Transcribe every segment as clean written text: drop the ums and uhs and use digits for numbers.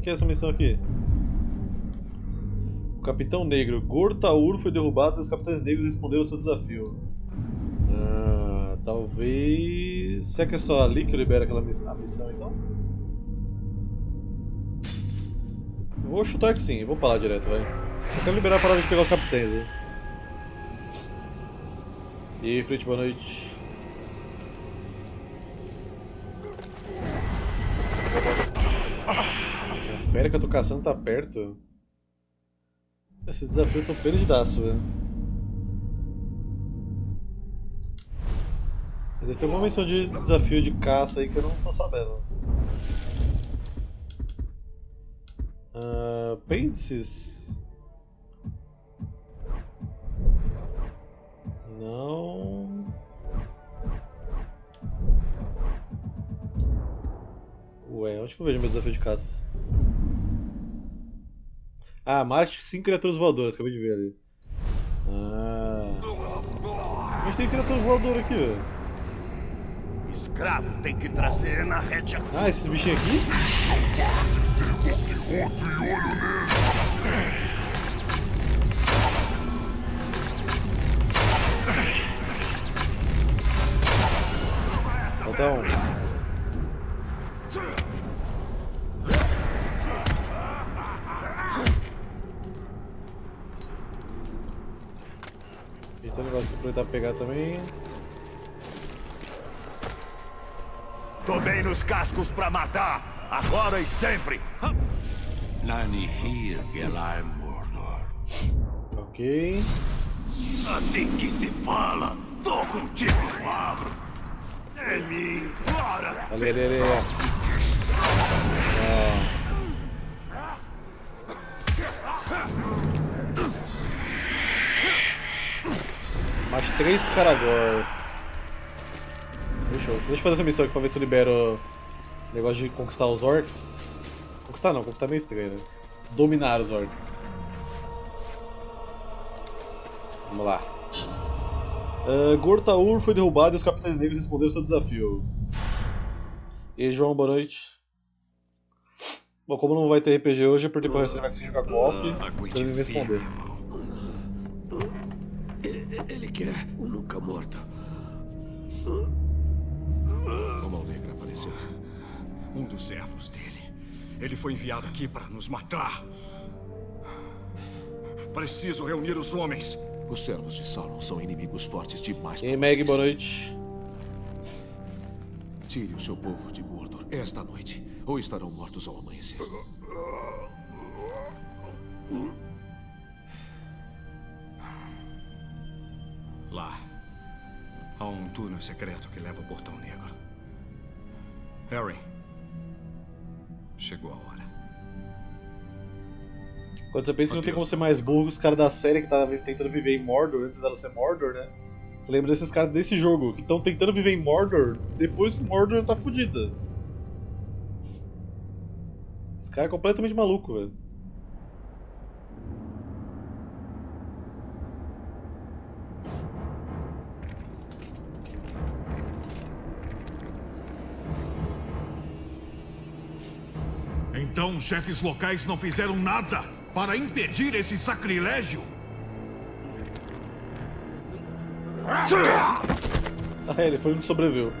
que é essa missão aqui? O Capitão Negro. Gortaur foi derrubado e os Capitães Negros responderam ao seu desafio. Talvez... Será que é só ali que libera a missão, então? Vou chutar que sim, vou pra lá direto, vai. Só quero liberar a parada de pegar os capitães, né? E aí, Frit, boa noite. A fera que eu tô caçando tá perto. Esse desafio eu tô perdidaço, velho. Deve ter alguma menção de desafio de caça aí que eu não tô sabendo. Apêndices? Não. Ué, onde que eu vejo meu desafio de caça? Mate 5 criaturas voadoras, acabei de ver ali. A gente tem criatura voadora aqui, velho. Escravo tem que trazer na rédea. Esses bichinhos aqui? Falta um. E tem um negócio que aproveitar pra pegar também. Tomei nos cascos pra matar, agora e sempre. Nani Hir Gelar Mordor. Ok. Assim que se fala, tô contigo, Pablo. É mim, bora. Ali. Mais 3 Caragor. Deixa eu fazer essa missão aqui pra ver se eu libero o negócio de conquistar os orcs. Conquistar não, conquistar é meio estranho, né? Dominar os orcs. Vamos lá. Gortaur foi derrubado e os Capitães Negros responderam ao seu desafio. E aí, João, boa noite. Bom, como não vai ter RPG hoje, eu perdi pra reservar que se jogar co-op. Espero ele me responder. Ele quer o nunca morto. O Mão Negra apareceu. Um dos servos dele. Ele foi enviado aqui para nos matar. Preciso reunir os homens. Os servos de Sauron são inimigos fortes demais. E aí, Meg, boa noite. Tire o seu povo de Mordor esta noite, ou estarão mortos ao amanhecer. Lá, há um túnel secreto que leva ao Portão Negro. Harry, chegou a hora. Quando você pensa que não tem como ser mais burro que os caras da série que estavam tentando viver em Mordor antes dela ser Mordor, né? Você lembra desses caras desse jogo que estão tentando viver em Mordor depois que Mordor tá fudida. Esse cara é completamente maluco, velho. Então os chefes locais não fizeram nada para impedir esse sacrilégio? Ele foi um que sobreviveu.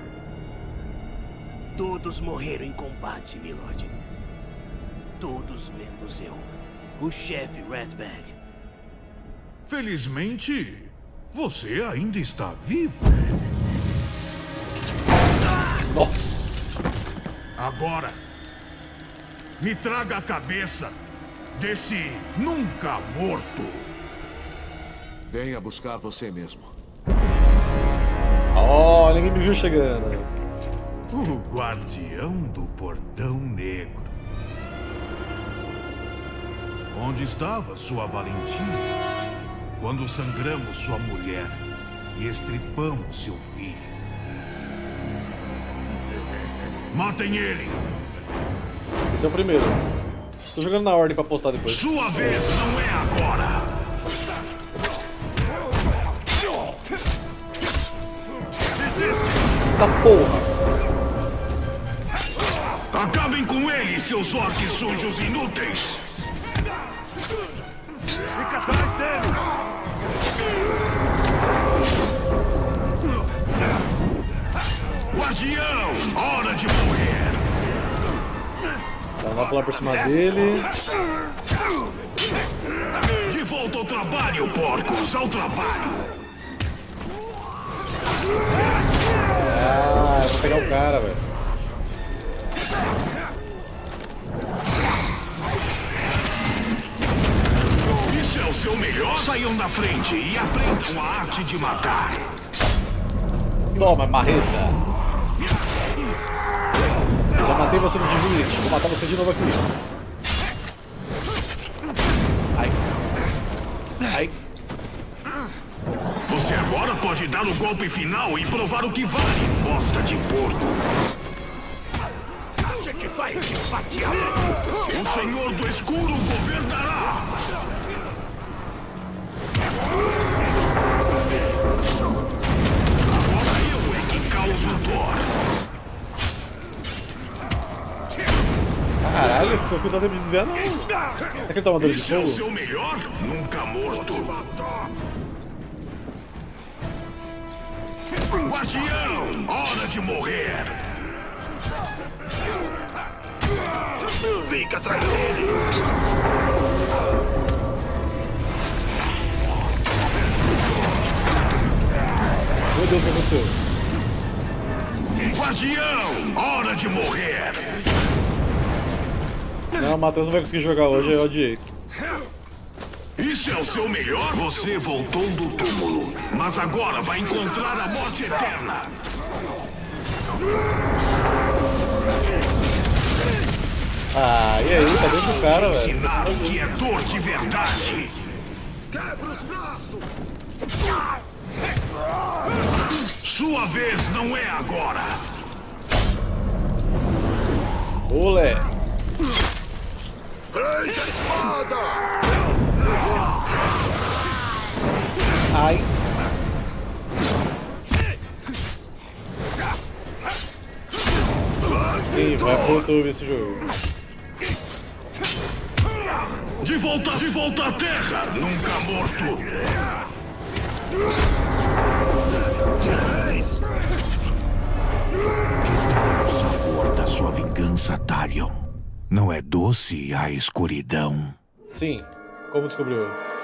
Todos morreram em combate, Milord. Todos menos eu, o chefe Ratbag. Felizmente, você ainda está vivo. Nossa! Agora, me traga a cabeça desse nunca morto. Venha buscar você mesmo. Oh, ninguém me viu chegando. O guardião do Portão Negro. Onde estava sua valentia quando sangramos sua mulher e estripamos seu filho? Matem ele! Esse é o primeiro. Tô jogando na ordem pra postar depois. Sua vez não é agora! Tá porra! Acabem com ele, seus orcs sujos inúteis! Fica atrás dele! Guardião, hora de morrer! Ela vai pular por cima dele. De volta ao trabalho, porcos, ao trabalho! Ah, eu vou pegar o cara, velho. Isso é o seu melhor? Saiam da frente e aprendam a arte de matar! Toma, marreta. Já matei você no Divinity, vou matar você de novo aqui. Ai. Ai. Você agora pode dar o golpe final e provar o que vale, bosta de porco! A gente vai te fatiar! O Senhor do Escuro governará! Agora eu é que causo dor! Caralho, esse soco não dá tempo de desviar, não. Será que ele tá uma dor de Isso é o fogo? seu melhor? Nunca morto! Guardião, hora de morrer! Fica atrás dele! Meu Deus, o que aconteceu? Guardião, hora de morrer! Não, o Matheus não vai conseguir jogar hoje, eu odiei. Isso é o seu melhor? Você voltou do túmulo, mas agora vai encontrar a morte eterna! Ah, e aí? Tá dentro do cara, velho. Ensinar o que é dor de verdade! Quebra os braços! Sua vez não é agora! Olé! Prende a espada! Ai! Sim, vai pro YouTube esse jogo. De volta à terra! Nunca morto! O sabor da sua vingança, Talion. Não é doce a escuridão. Sim, como descobriu?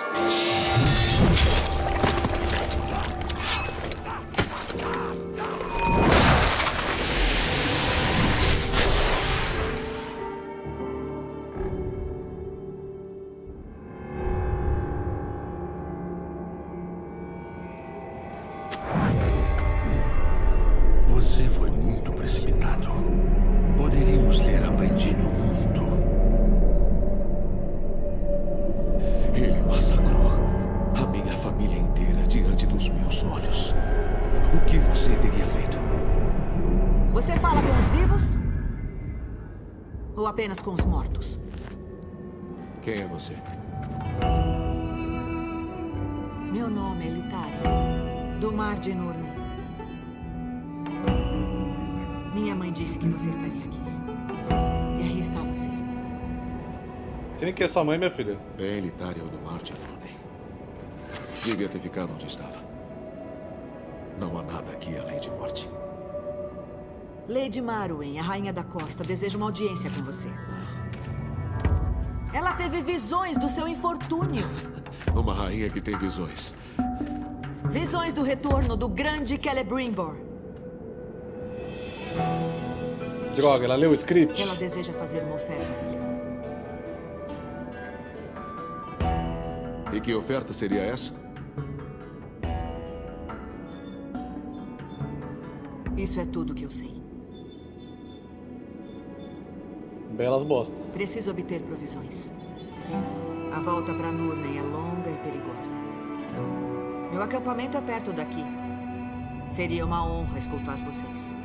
Você foi muito precipitado. Poderíamos ter aprendido muito. Ele massacrou a minha família inteira diante dos meus olhos. O que você teria feito? Você fala com os vivos? Ou apenas com os mortos? Quem é você? Meu nome é Elitaria, do Mar de Nurnen. Minha mãe disse que você estaria aqui. E aí está você. Você nem quer sua mãe, minha filha? Bem, Elitaria do Mar de Nurnen. Devia ter ficado onde estava. Não há nada aqui além de morte. Lady Marwen, a rainha da costa, deseja uma audiência com você. Ela teve visões do seu infortúnio. Uma rainha que tem visões. Visões do retorno do grande Celebrimbor. Droga, ela leu o script? Ela deseja fazer uma oferta a ele. E que oferta seria essa? Isso é tudo que eu sei. Belas bostas. Preciso obter provisões. A volta para Nurnen é longa e perigosa. Meu acampamento é perto daqui. Seria uma honra escutar vocês.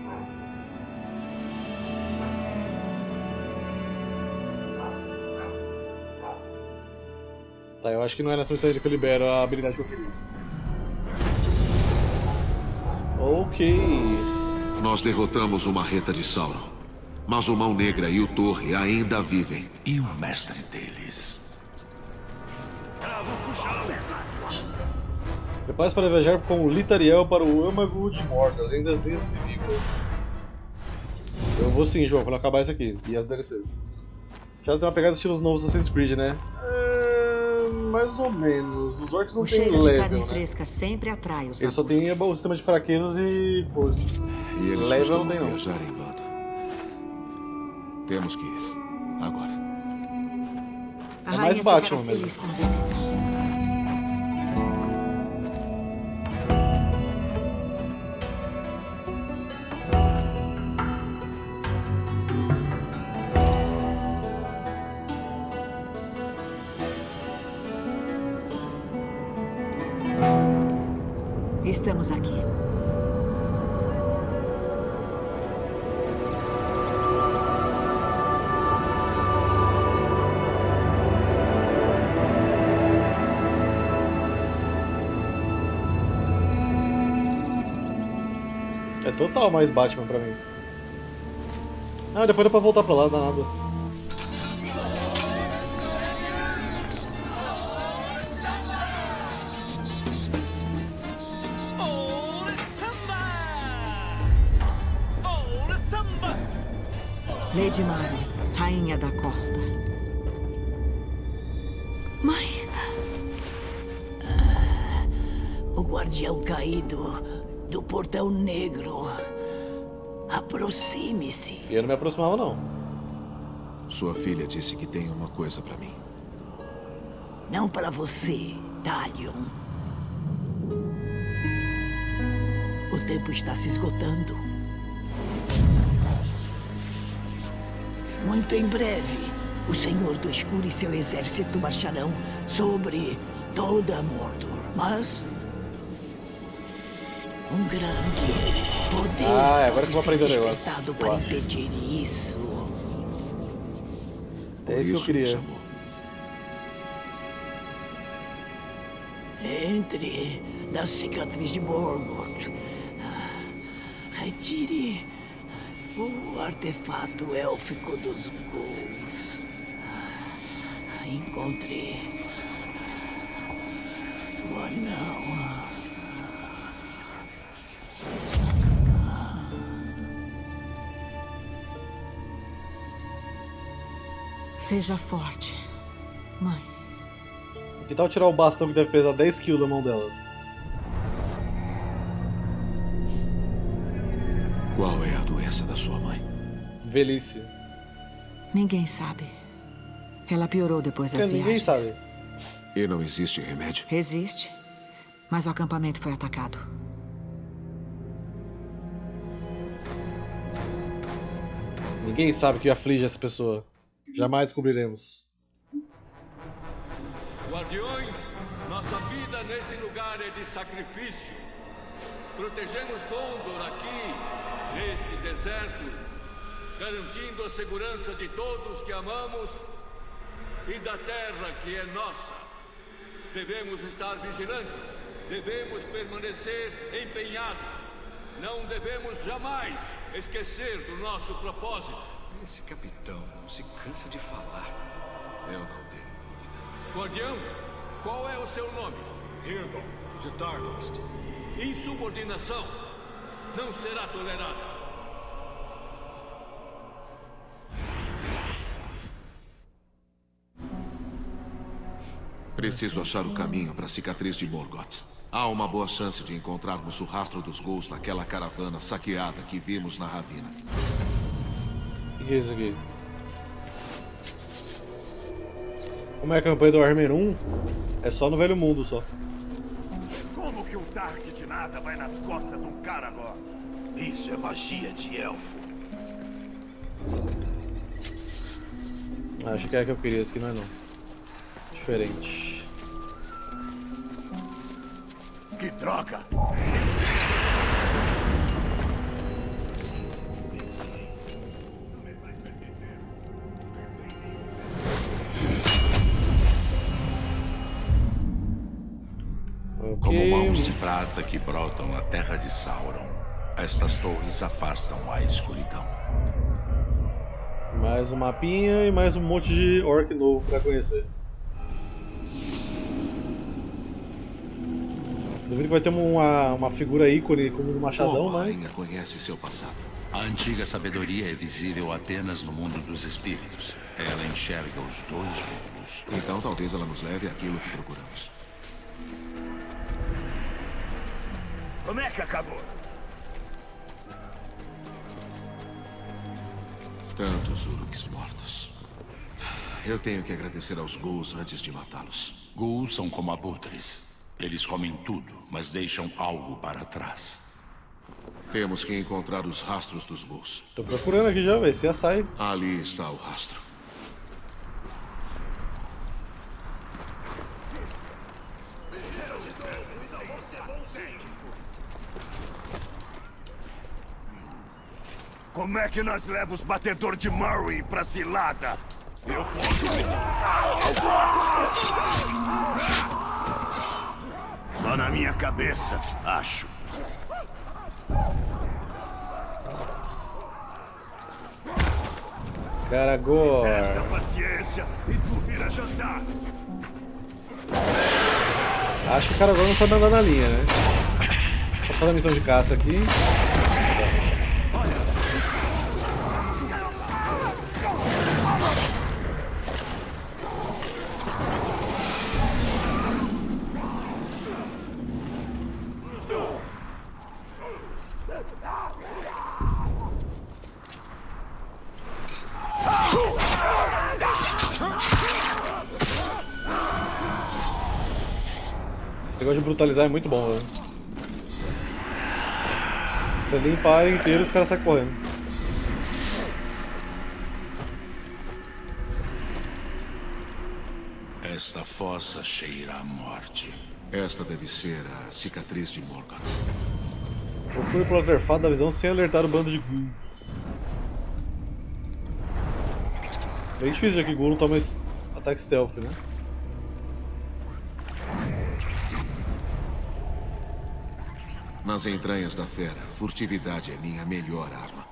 Tá, eu acho que não é nessa missão que eu libero a habilidade que eu queria. Ok. Nós derrotamos o Marreta de Sauron. Mas o Mão Negra e o Torre ainda vivem. E o mestre deles? Prepare-se para viajar com o Litariel para o âmago de Mordor, além das linhas do inimigo. Eu vou sim, João, quando acabar isso aqui. E as DLCs. Já tem uma pegada estilo novos Assassin's Creed, né? Mais ou menos. Os orcs não tem level, de carne né? fresca sempre atrai os Ele só tem o sistema de fraquezas e forças. E eles level não costumam tem não. viajar em bando. Temos que ir. Agora. A É mais rainha Batman ficará mesmo. feliz com a visita. Estamos aqui. É total mais Batman pra mim. Ah, depois dá pra voltar pra lá, dá nada. Lady Marley, rainha da costa. Mãe. O guardião caído do Portão Negro. Aproxime-se. E eu não me aproximava, não. Sua filha disse que tem uma coisa pra mim. Não para você, Talion. O tempo está se esgotando. Muito em breve, o Senhor do Escuro e seu exército marcharão sobre toda Mordor. Mas um grande poder agora pode que eu vou ser aprender o negócio, despertado eu para acho. impedir isso. É isso que eu me queria. chamou. Entre na cicatriz de Morgoth. Retire o artefato élfico dos Ghouls. Encontre o anão. Seja forte, mãe. Que tal tirar o bastão que deve pesar 10 kg da mão dela? Qual é a doença da sua mãe? Velhice. Ninguém sabe. Ela piorou depois das Porque ninguém viagens. sabe. E não existe remédio? Resiste, mas o acampamento foi atacado. Ninguém sabe o que aflige essa pessoa. Jamais descobriremos. Guardiões, nossa vida neste lugar é de sacrifício. Protegemos Gondor aqui, neste deserto, garantindo a segurança de todos que amamos e da terra que é nossa. Devemos estar vigilantes, devemos permanecer empenhados. Não devemos jamais esquecer do nosso propósito. Esse capitão não se cansa de falar. Eu não tenho dúvida. Guardião, qual é o seu nome? Hirgon, de Targost. Insubordinação não será tolerada. Preciso achar o caminho para a cicatriz de Morgoth. Há uma boa chance de encontrarmos o rastro dos Ghouls naquela caravana saqueada que vimos na ravina. O que é isso aqui? Como é a campanha do Warhammer 1? É só no Velho Mundo, só. Como que um Dark de nada vai nas costas de um Caragor? Isso é magia de elfo. Acho que é a que eu queria, esse aqui não é não. Diferente. Que droga! Como mãos de prata que brotam na terra de Sauron, estas torres afastam a escuridão. Mais um mapinha e mais um monte de orc novo pra conhecer. Duvido que vai ter uma figura ícone como do Machadão, Como a mas... rainha conhece seu passado? A antiga sabedoria é visível apenas no mundo dos espíritos. Ela enxerga os dois mundos. Então talvez ela nos leve àquilo que procuramos. Como é que acabou? Tantos Uruks mortos. Eu tenho que agradecer aos ghouls antes de matá-los. Ghouls são como abutres. Eles comem tudo, mas deixam algo para trás. Temos que encontrar os rastros dos ghouls. Tô procurando aqui já, velho. Se açaí. Ali está o rastro. Como é que nós levamos os batedor de Murray pra cilada? Eu posso... Só na minha cabeça, acho. Caragor. Esta paciência e tu vira jantar. Acho que o cara agora não sabe andar na linha, né? Vou fazer a missão de caça aqui. Esse negócio de brutalizar é muito bom, velho. Você limpa a área inteira e os caras saem correndo. Esta fossa cheira a morte. Esta deve ser a cicatriz de Morgoth. Procure pelo artefato da visão sem alertar o bando de ghouls. Bem difícil, já que ghoul não toma ataque stealth, né? Nas entranhas da fera, furtividade é minha melhor arma.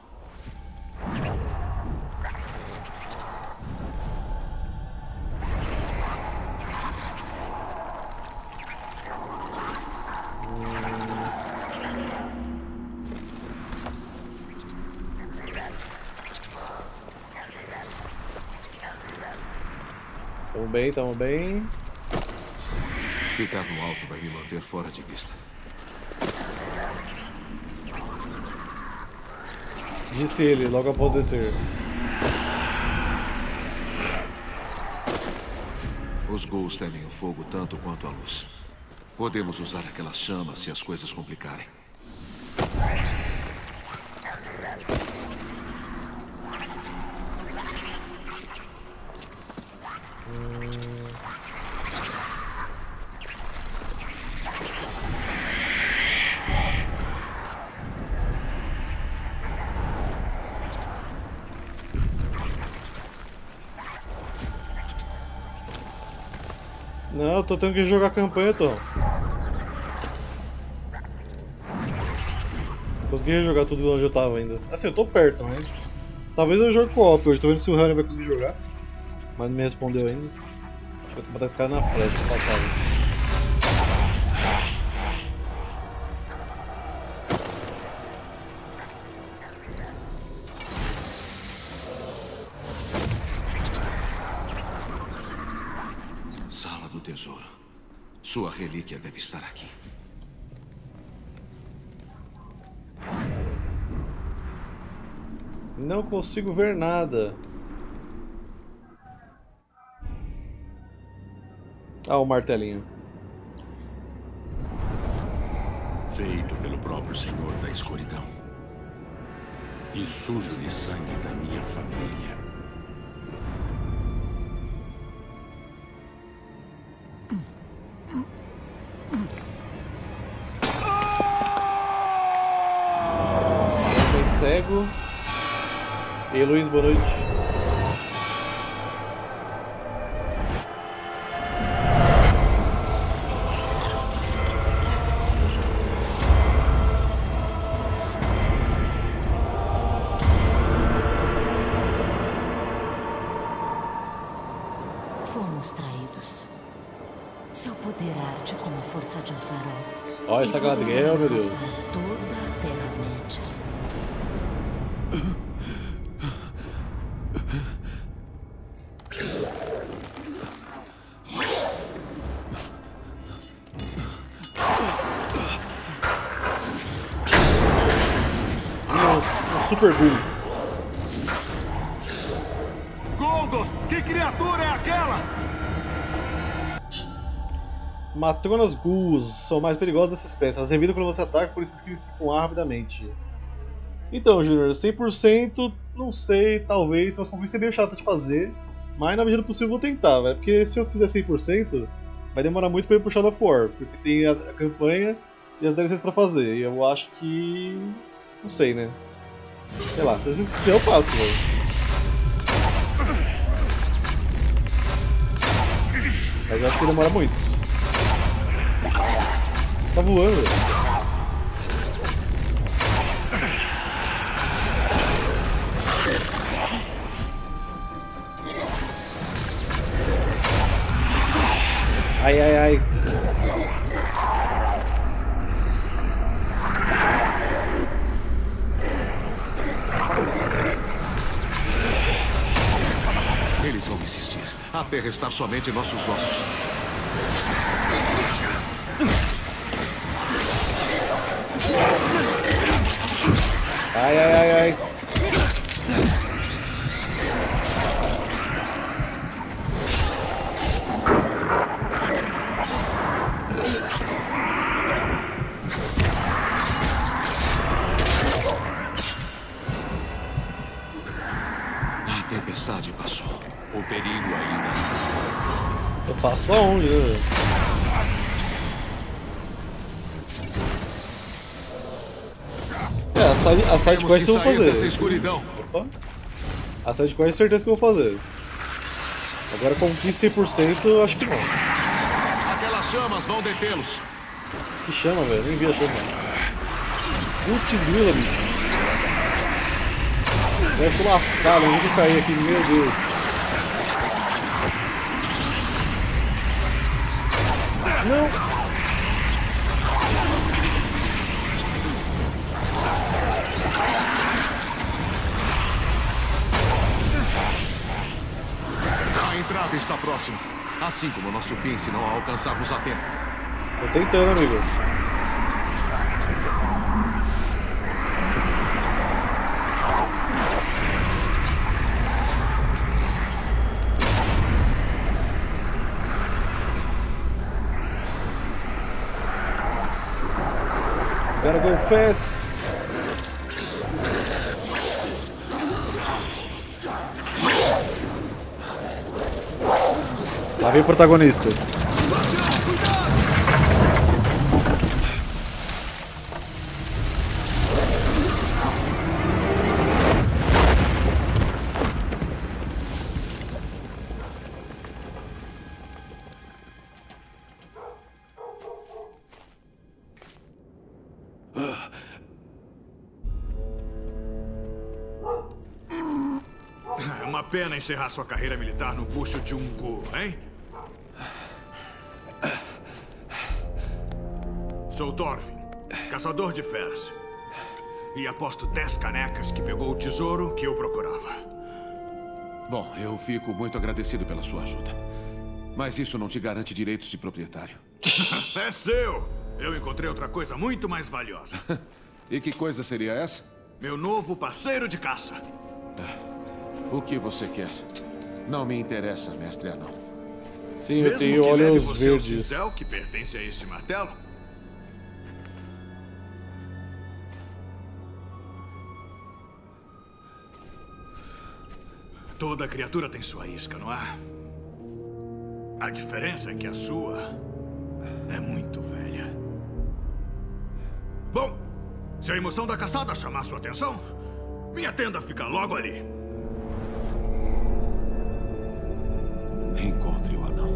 Tamo bem. Ficar no alto vai me manter fora de vista. Disse ele, logo após descer. Os ghouls temem o fogo tanto quanto a luz. Podemos usar aquelas chamas se as coisas complicarem. Não, eu tô tendo que jogar campanha, Tom. Consegui jogar tudo onde eu tava ainda. Assim, eu tô perto, mas... Talvez eu jogue co-op hoje. Tô vendo se o Rani vai conseguir jogar. Mas não me respondeu ainda. Acho que eu vou botar esse cara na flecha pra passar. Sala do tesouro. Sua relíquia deve estar aqui. Não consigo ver nada. Ah, o martelinho. Feito pelo próprio Senhor da Escuridão. E sujo de sangue da minha família. Cego. E Luiz, boa noite. fomos traídos. Seu poder arde como a força de um farol. Olha essa Galadriel, meu Deus. Toda a Terra-média. Super Ghoul. Gondor! Que criatura é aquela? Matronas Ghouls são mais perigosas dessa espécie. Elas revidam quando você ataca, por isso esquivam-se com ar rapidamente. Então, Junior, 100%, não sei, talvez, tem umas conquistas meio chatas de fazer, mas na medida do possível eu vou tentar, velho. Porque se eu fizer 100%, vai demorar muito pra eu puxar da War, porque tem a campanha e as DLCs pra fazer. E eu acho que... não sei, né? Sei lá, se vocês quiserem eu faço, velho. Mas eu acho que demora muito. Tá voando, velho. Ai, ai, ai. Eles vão insistir, até restar somente nossos ossos. Ai, ai, ai, ai. A tempestade passou. O perigo ainda. Eu passo aonde, né? A side quest eu vou fazer. Dessa escuridão. Opa. A side quest certeza que eu vou fazer. Agora conquista 100% eu acho que não. Aquelas chamas vão detê-los. Que chama, velho? Nem vi a chama. Putz grila, bicho. Eu tô lascado, eu vou cair aqui, meu Deus. Não! A entrada está próxima. Assim como o nosso fim, se não a alcançarmos a tempo. Tô tentando, amigo. Gotta go fast. Lá vem o protagonista. É uma pena encerrar sua carreira militar no bucho de um Ghoul, hein? Sou Thorfinn, caçador de feras. E aposto 10 canecas que pegou o tesouro que eu procurava. Bom, eu fico muito agradecido pela sua ajuda. Mas isso não te garante direitos de proprietário. É seu! Eu encontrei outra coisa muito mais valiosa. E que coisa seria essa? Meu novo parceiro de caça. O que você quer? Não me interessa, mestre anão. Sim, Mesmo eu tenho que leve olhos você ao verdes. cinzel que pertence a esse martelo? Toda criatura tem sua isca, não é? A diferença é que a sua é muito velha. Bom, se a emoção da caçada chamar sua atenção, minha tenda fica logo ali. Encontre o anão.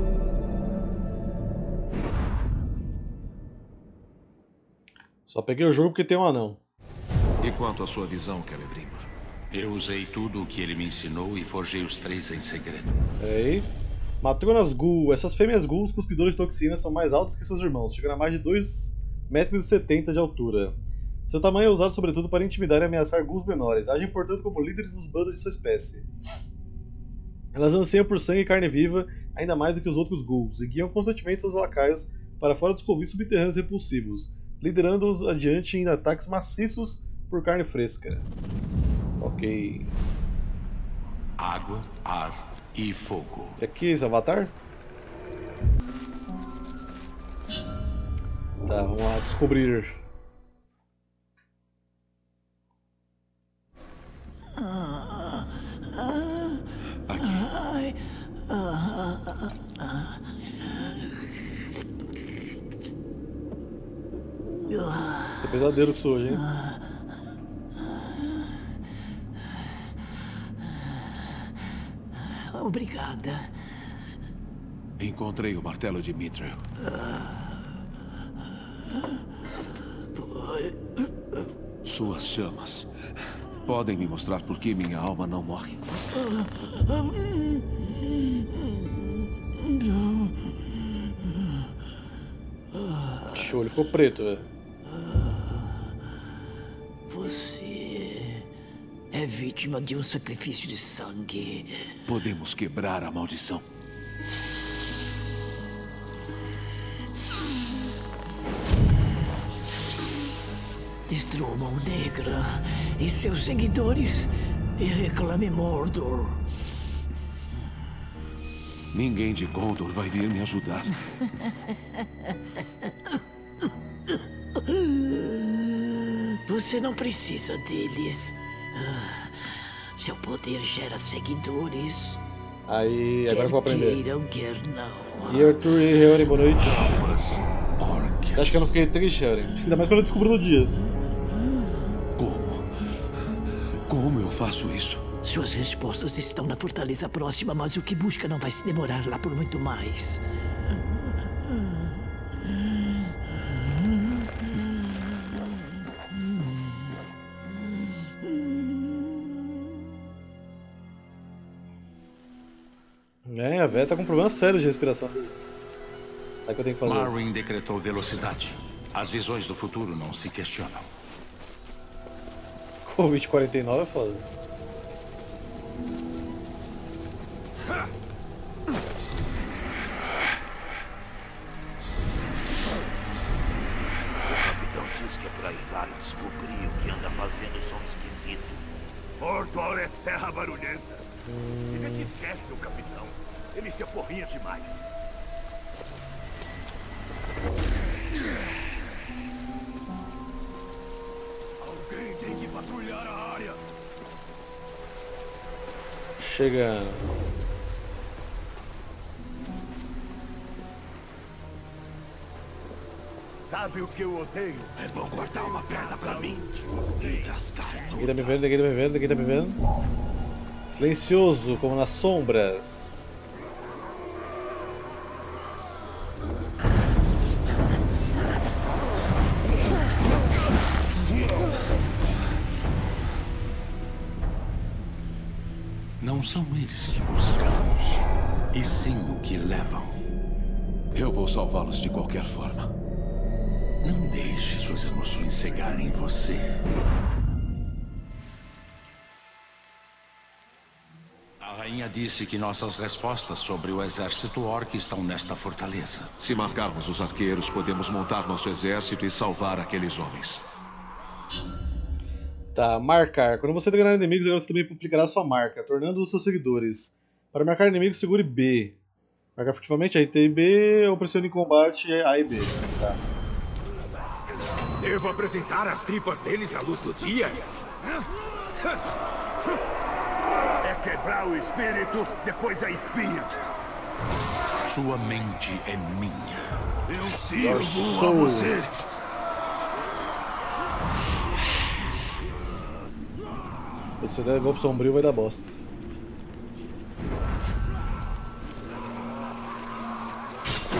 Só peguei o jogo porque tem um anão. E quanto à sua visão, Celebrimbor? Eu usei tudo o que ele me ensinou e forjei os 3 em segredo. Ei. Matronas Ghoul. Essas fêmeas ghouls cuspidoras de toxinas são mais altas que seus irmãos, chegando a mais de 2,70 m de altura. Seu tamanho é usado sobretudo para intimidar e ameaçar ghouls menores. Agem, portanto, como líderes nos bandos de sua espécie. Elas anseiam por sangue e carne viva, ainda mais do que os outros ghouls, e guiam constantemente seus lacaios para fora dos covis subterrâneos repulsivos, liderando-os adiante em ataques maciços por carne fresca. Ok. Água, ar e fogo. Aqui, esse avatar? Tá, vamos lá descobrir. Aqui. Tem pesadelo que sou hoje, hein? Obrigada. Encontrei o martelo de Mithril. Suas chamas podem me mostrar por que minha alma não morre. Show, ele ficou preto, velho. Você é vítima de um sacrifício de sangue. Podemos quebrar a maldição. Destrua a Mão Negra e seus seguidores e reclame Mordor. Ninguém de Gondor vai vir me ajudar. Você não precisa deles. Seu poder gera seguidores. Aí, agora eu vou aprender. Queiram, quer não. E Arthur e Reone, boa noite. Acho que eu não fiquei triste, Reone. Ainda mais quando eu descobri no dia. Como eu faço isso? Suas respostas estão na fortaleza próxima, mas o que busca não vai se demorar lá por muito mais. É, a véia tá com problemas sérios de respiração. É o que eu tenho que fazer. Marwyn decretou velocidade. As visões do futuro não se questionam. Covid-49 é foda. O capitão diz que é pra ir lá e descobrir o que anda fazendo som esquisito. Mordor é terra barulhenta. Ele se esquece do capitão. Ele se aporrinha demais. Alguém tem que patrulhar a área. Chegando. Sabe o que eu odeio? É bom guardar uma perna pra mim. E das carnudas. Ninguém tá me vendo, ninguém tá me vendo, ninguém tá me vendo. Silencioso, como nas sombras. Não são eles que buscamos, e sim o que levam. Eu vou salvá-los de qualquer forma. Não deixe suas emoções cegarem você. A rainha disse que nossas respostas sobre o exército orc estão nesta fortaleza. Se marcarmos os arqueiros, podemos montar nosso exército e salvar aqueles homens. Tá, marcar. Quando você treinar inimigos, agora você também publicará sua marca, tornando os seus seguidores. Para marcar inimigos, segure B. Marcar furtivamente RT e B, ou pressione em combate A e B. Tá. Devo apresentar as tripas deles à luz do dia? É quebrar o espírito, depois a espinha. Sua mente é minha. Eu sirvo a você. Se eu der golpe sombrio, vai dar bosta.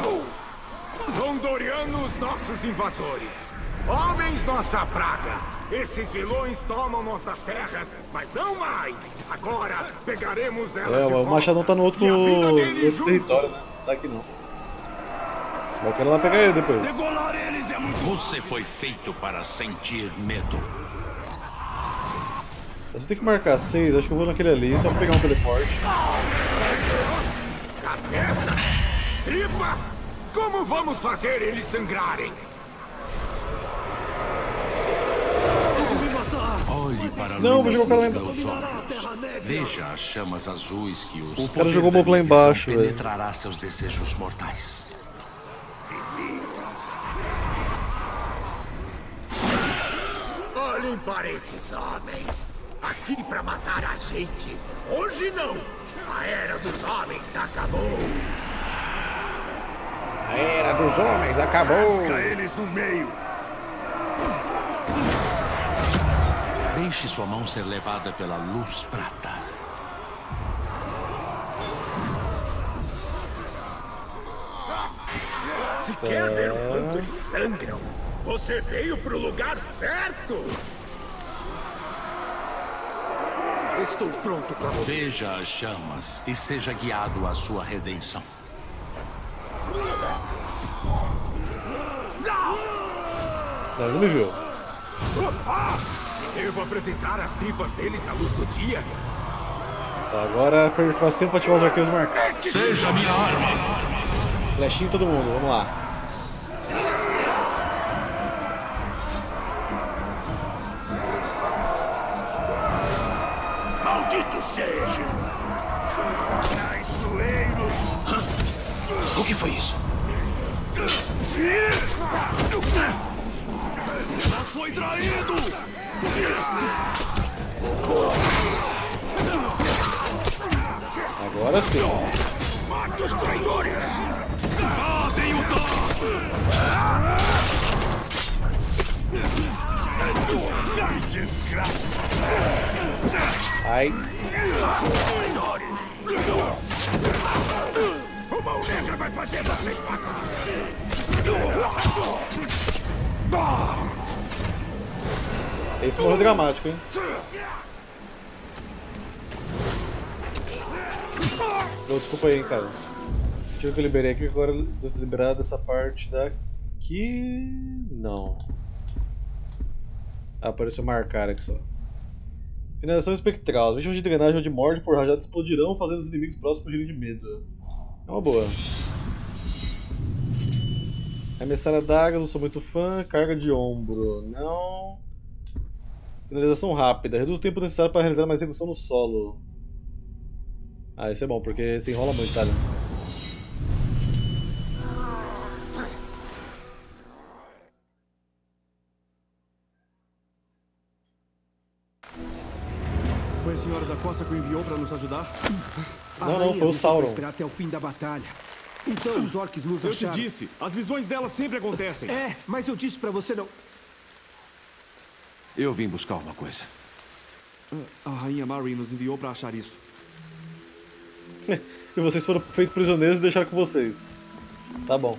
Gondorianos, nossos invasores. Homens, nossa praga. Esses vilões tomam nossas terras, mas não mais! Agora pegaremos elas de o machadão tá no outro território, né? Tá aqui não. Eu quero lá pegar ele depois. Degolar eles é muito... Você foi feito para sentir medo. Eu tenho que marcar 6, acho que eu vou naquele ali, só pra pegar um teleporte. Cabeça! Tripa! Como vamos fazer eles sangrarem? Olhe para não, vou jogar o cara lá meus olhos. Veja as chamas azuis que os... O cara jogou o mob lá embaixo, velho. Penetrará seus desejos mortais. Olhem para esses homens. Aqui para matar a gente. Hoje não. A Era dos Homens acabou. A Era dos Homens acabou. Casca eles no meio. Deixe sua mão ser levada pela luz prata. Se quer ver o quanto eles sangram, você veio pro lugar certo. Estou pronto para você. Veja as chamas e seja guiado à sua redenção. Não me viu. Devo apresentar as tripas deles à luz do dia? Agora pra sempre ativar os arqueiros marcados. Seja minha arma. Flechinho todo mundo, vamos lá. Maldito seja! Traiçoeiros! O que foi isso? Mas foi traído! Agora sim. Mata os traidores! Matem o Thor! Desgraça! Ai. O Mão Negra vai fazer vocês pagar! Esse morreu dramático, hein? Oh, desculpa aí, cara. Deixa eu ver o que eu liberei aqui, agora eu vou liberar dessa parte daqui... Não. Ah, apareceu marcar aqui só. Finalização espectral. As vítimas de drenagem ou de morte por rajada explodirão, fazendo os inimigos próximos fugirem de medo. É uma boa. Arremessar a daga, não sou muito fã. Carga de ombro, não. Finalização rápida. Reduz o tempo necessário para realizar uma execução no solo. Ah, isso é bom, porque se enrola muito, tá? Foi a senhora da Costa que o enviou para nos ajudar? Não, foi o Sauron. Esperar até o fim da batalha. Então os orcs nos acharam. Eu te disse, as visões dela sempre acontecem. É, mas eu disse para você não... Eu vim buscar uma coisa. A rainha Mary nos enviou para achar isso. E vocês foram feitos prisioneiros e deixaram com vocês. Tá bom.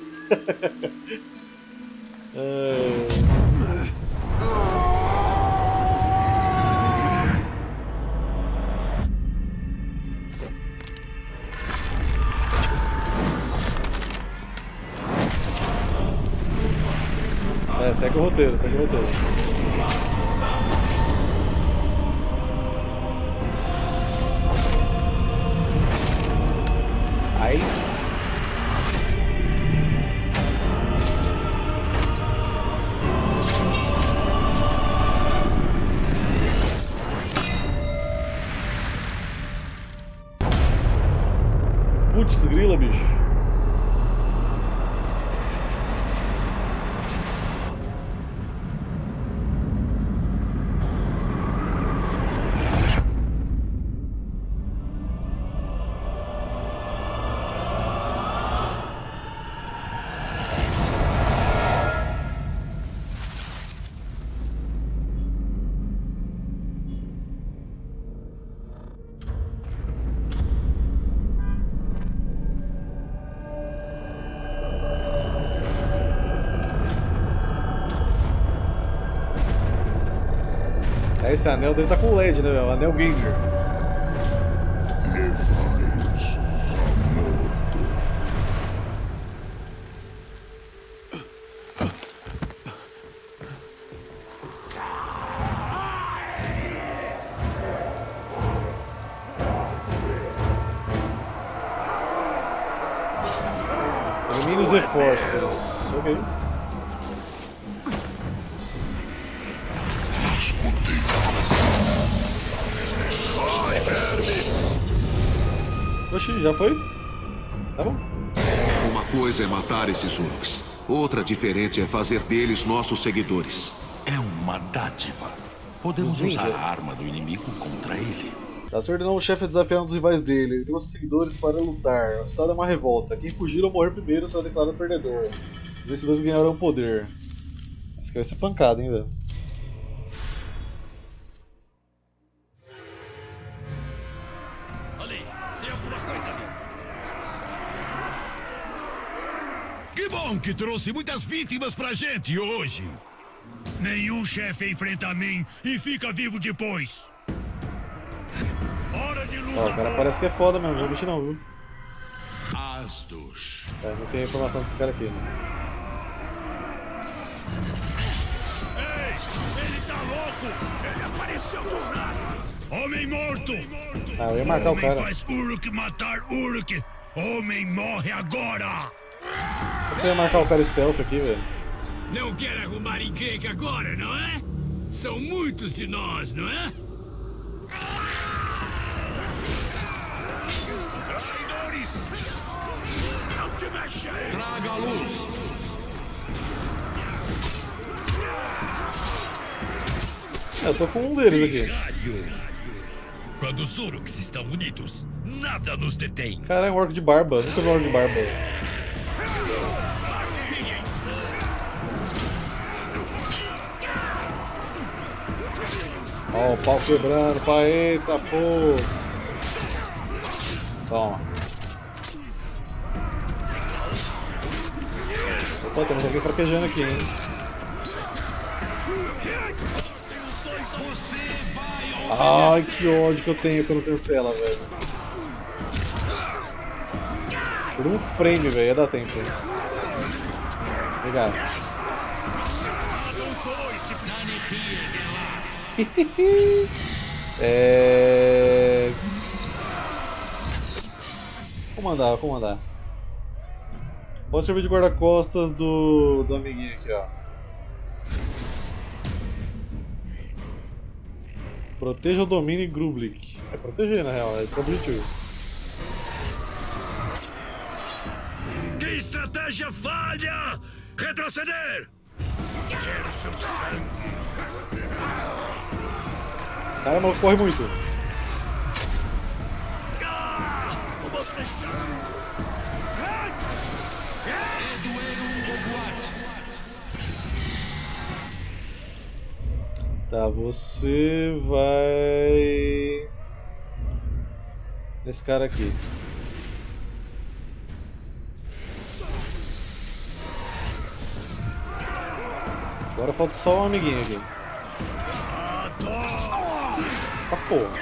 Segue o roteiro, segue o roteiro. Aí. Putz, grila, bicho. Aí esse anel dele tá com LED, né, velho? Anel gamer. Levai-os a morto. Elimine os reforços. Ok. Oxi, já foi? Tá bom. Uma coisa é matar esses Uruks. Outra diferente é fazer deles nossos seguidores. É uma dádiva. Podemos usar a arma do inimigo contra ele. Tá ordenou o chefe a desafiar um dos rivais dele. Ele tem os seguidores para lutar. O estado é uma revolta. Quem fugir ou morrer primeiro será declarado perdedor. Os vencedores ganharão poder. Esse aqui vai ser pancada, hein, velho. Ali, tem alguma coisa ali. Que bom que trouxe muitas vítimas pra gente hoje. Nenhum chefe enfrenta a mim e fica vivo depois. Hora de luta. Ó, o cara parece que é foda mesmo, não não, viu? Astos. É, não tem informação desse cara aqui, né? Ei, ele tá louco! Ele apareceu do nada! Homem morto! Ah, eu ia marcar o cara. Homem faz Uruk matar Uruk! Homem morre agora! Eu queria marcar o cara stealth aqui, velho. Não quer arrumar encrenca agora, não é? São muitos de nós, não é? Traidores! Não te mexe! Traga a luz! Eu tô com um deles aqui. Quando os Uruks estão unidos, nada nos detém. Cara, é um orc de barba. Nunca vi um orc de barba. Ó, o pau quebrando, pai. Eita, pô. Toma. Opa, temos alguém fraquejando aqui, hein. Ai, que ódio que eu tenho quando cancela, velho. Por um frame, velho, ia dar tempo. Obrigado. Vou mandar. Pode servir de guarda-costas do amiguinho aqui, ó. Proteja o domínio Grublik. É proteger, na real, é esse que é o objetivo. Que estratégia falha! Retroceder! Quero seu sangue! Cara, mas corre muito. Tá, você vai nesse cara aqui. Agora falta só um amiguinho aqui. Ah, porra.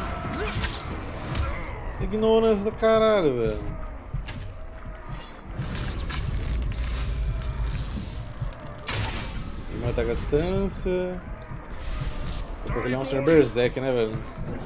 Ignorância do caralho, velho. Tem um ataque à distância. Porque ele é um Sr. Berserk, né, velho?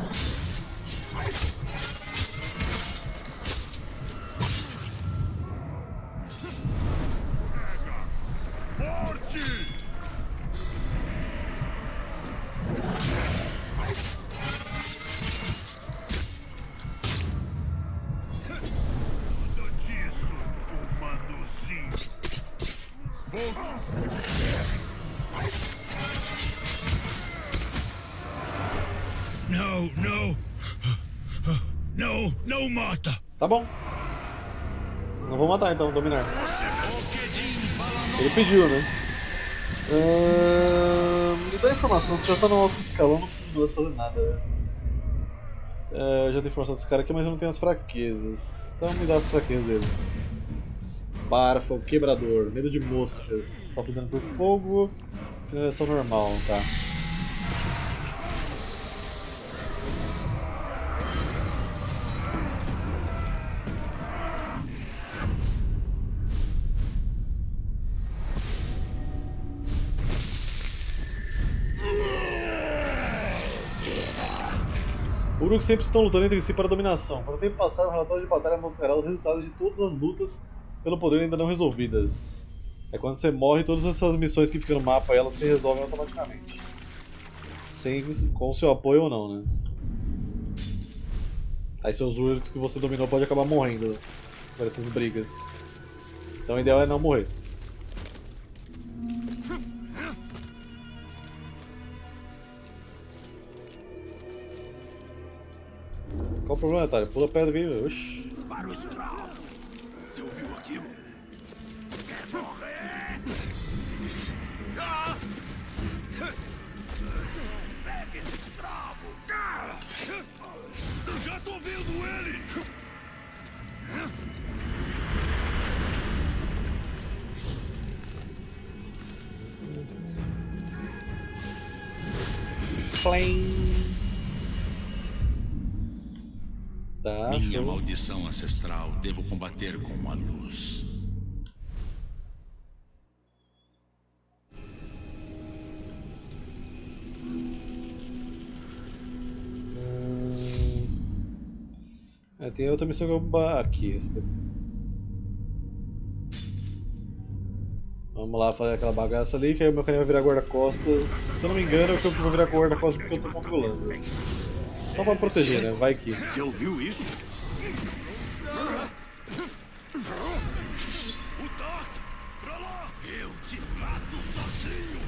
Não mata! Tá bom. Não vou matar então, dominar. Ele pediu, né? Me dá informação, você já tá no alto escalão, não preciso de você fazer nada. Eu já tenho informação desse cara aqui, mas eu não tenho as fraquezas. Então me dá as fraquezas dele. Barfa, quebrador, medo de moscas, sofre dano por fogo, finalização normal, tá. Uruks sempre estão lutando entre si para a dominação. Quando o tempo passar, o relatório de batalha mostrará os resultados de todas as lutas pelo poder ainda não resolvidas. É quando você morre, todas essas missões que ficam no mapa elas se resolvem automaticamente. Com seu apoio ou não, né? Aí seus Uruks que você dominou pode acabar morrendo por essas brigas. Então o ideal é não morrer. Qual o problema, Natália? Pula pedra aqui, velho. Oxi. Para o escravo! Você ouviu aquilo? Quer morrer? Pega esse escravo! Eu já tô vendo ele! Tá, minha maldição ancestral devo combater com a luz. Tem outra missão que eu vou aqui. Essa daqui. Vamos lá fazer aquela bagaça ali, que aí o meu caninho vai virar guarda-costas. Se eu não me engano, eu vou virar guarda-costas porque eu tô controlando. Só pra proteger, né? Vai que. Você ouviu isso? O Dark! Pra lá! Eu te mato sozinho!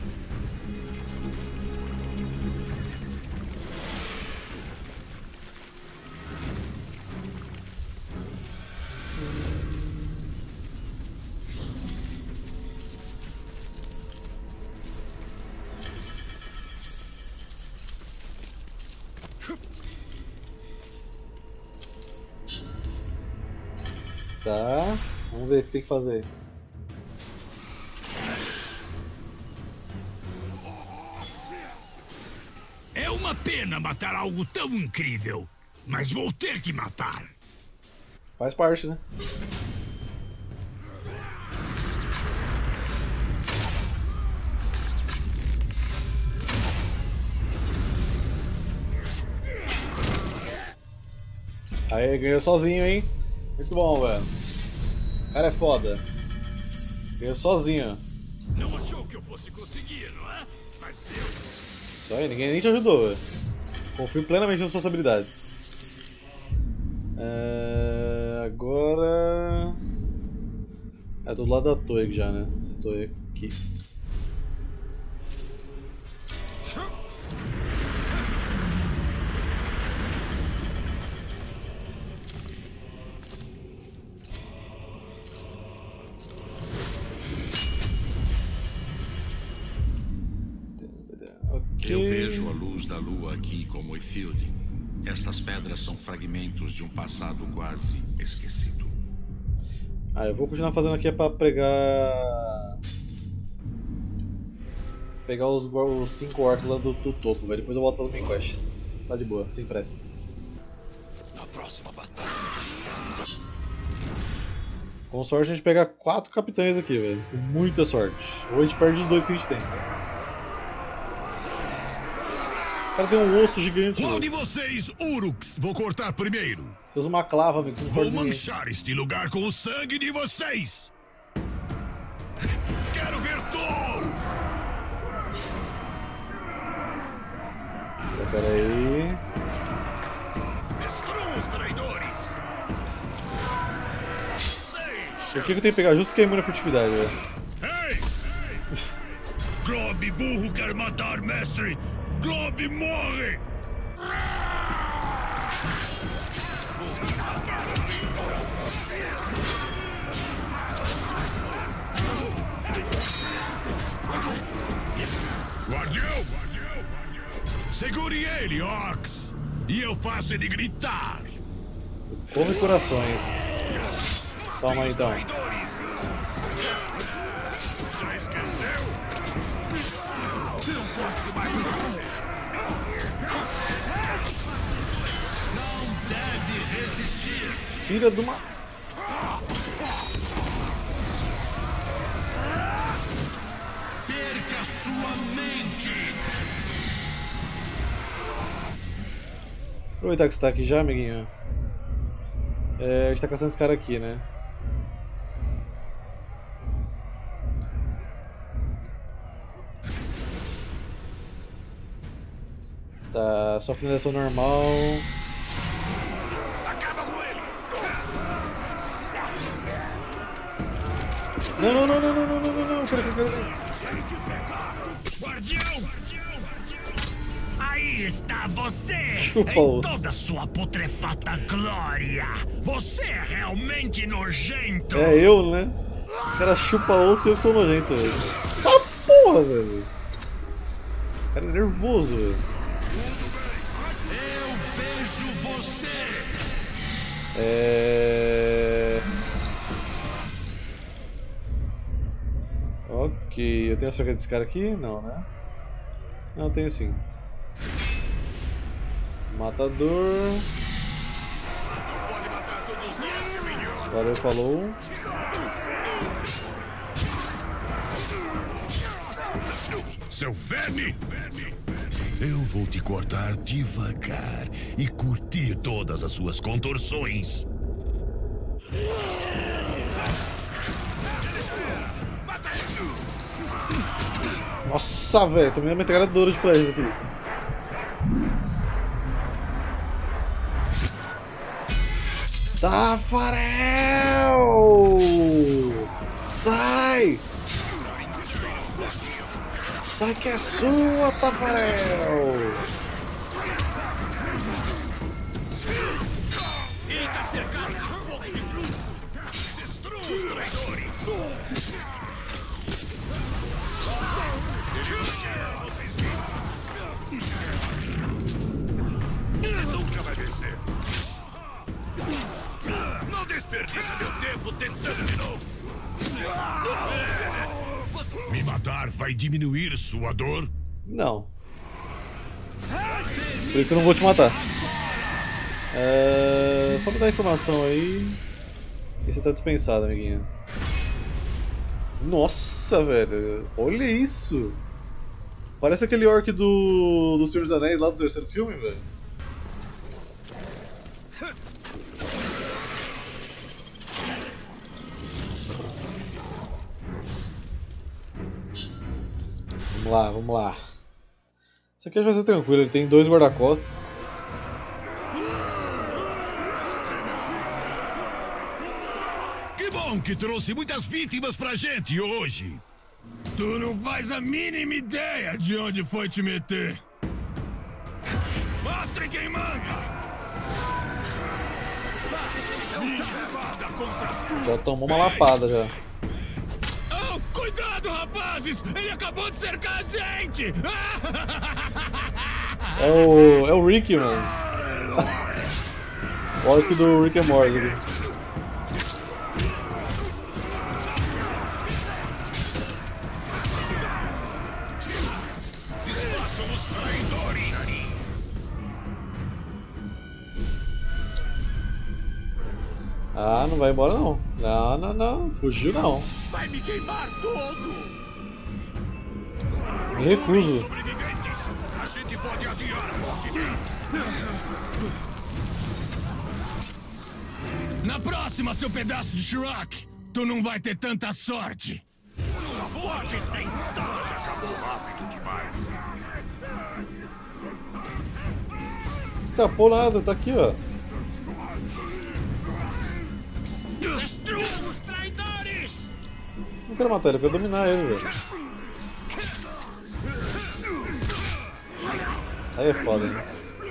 Tá, vamos ver o que tem que fazer. É uma pena matar algo tão incrível, mas vou ter que matar. Faz parte, né? Aí, ganhou sozinho, hein? Muito bom, velho. O cara é foda. Ganhou sozinho. Não achou que eu fosse conseguir, não é? Mas eu... Isso aí, ninguém nem te ajudou, velho. Confio plenamente nas suas habilidades. Agora... É do lado da torre já, né? Essa torre aqui. Eu vejo a luz da lua aqui como Ithildin. Estas pedras são fragmentos de um passado quase esquecido. Eu vou continuar fazendo aqui pra pegar os 5 orcs lá do topo, velho. Depois eu volto pras main quests. Tá de boa, sem pressa. Na próxima batalha... Com sorte a gente pega 4 capitães aqui, velho. Com muita sorte. Ou a gente perde os 2 que a gente tem. O cara tem um osso gigante. Qual de vocês, Uruks, vou cortar primeiro? Você usa uma clava, amigo. Você não vou manchar este lugar com o sangue de vocês. Quero ver touro! Pera aí. Destruam os traidores! Por que eu tenho que pegar justo que é imune à furtividade, velho? Ei! Glob burro quer matar mestre! Glob morre! Guardião! Segure ele, Orcs! E eu faço ele gritar! Come corações. Toma aí, então. Já esqueceu? São quatro mais que você. Não deve resistir. Filha de uma... Perca sua mente. Aproveitar que você tá aqui já, amiguinho. A gente tá caçando esse cara aqui, né? Tá, só finalização normal. Acaba com ele! Não, peraí. Guardião! Aí está você! Chupa-os. Em toda sua putrefata glória! Você é realmente nojento! É eu, né? O cara chupa osso e eu que sou nojento, velho. Ah, porra, velho! O cara é nervoso, velho. Eu vejo você! Ok, eu tenho a faca desse cara aqui? Não, né? Não, eu tenho sim. Matador. Valeu, falou. Seu verme! Eu vou te cortar devagar e curtir todas as suas contorções. Nossa, velho, tomei uma metralhadora de flechas aqui. Tafarel! Sai! Sai que é sua, Tafarel! Ele tá cercado de fogo de bruxo! Destrua os traidores! Vocês Você nunca vai vencer! Não desperdice meu tempo tentando de novo! Me matar vai diminuir sua dor? Não. Por isso que eu não vou te matar. Só pra dar informação aí. E você tá dispensado, amiguinha. Nossa, velho. Olha isso. Parece aquele orc do Senhor dos Anéis lá do terceiro filme, velho. Vamos lá. Isso aqui vai ser tranquilo, ele tem 2 guarda-costas. Que bom que trouxe muitas vítimas pra gente hoje. Tu não faz a mínima ideia de onde foi te meter. Mostre quem manda! Já tomou uma lapada já. Oh, cuidado, rapazes! Ele acabou de cercar a gente! É o Rick, mano. O orc do Rick and Morty. Desfaçam os traidores! Ah, não vai embora não. Não. Fugiu não. Vai me queimar todo! Me recuso. A gente pode adiar a morte deles. Na próxima, seu pedaço de Shrek, tu não vai ter tanta sorte. Pode tentar, já acabou rápido demais. Escapou nada, tá aqui, ó. Destrua os traidores! Não quero matar ele, eu quero dominar ele, velho. Aí é foda, hein?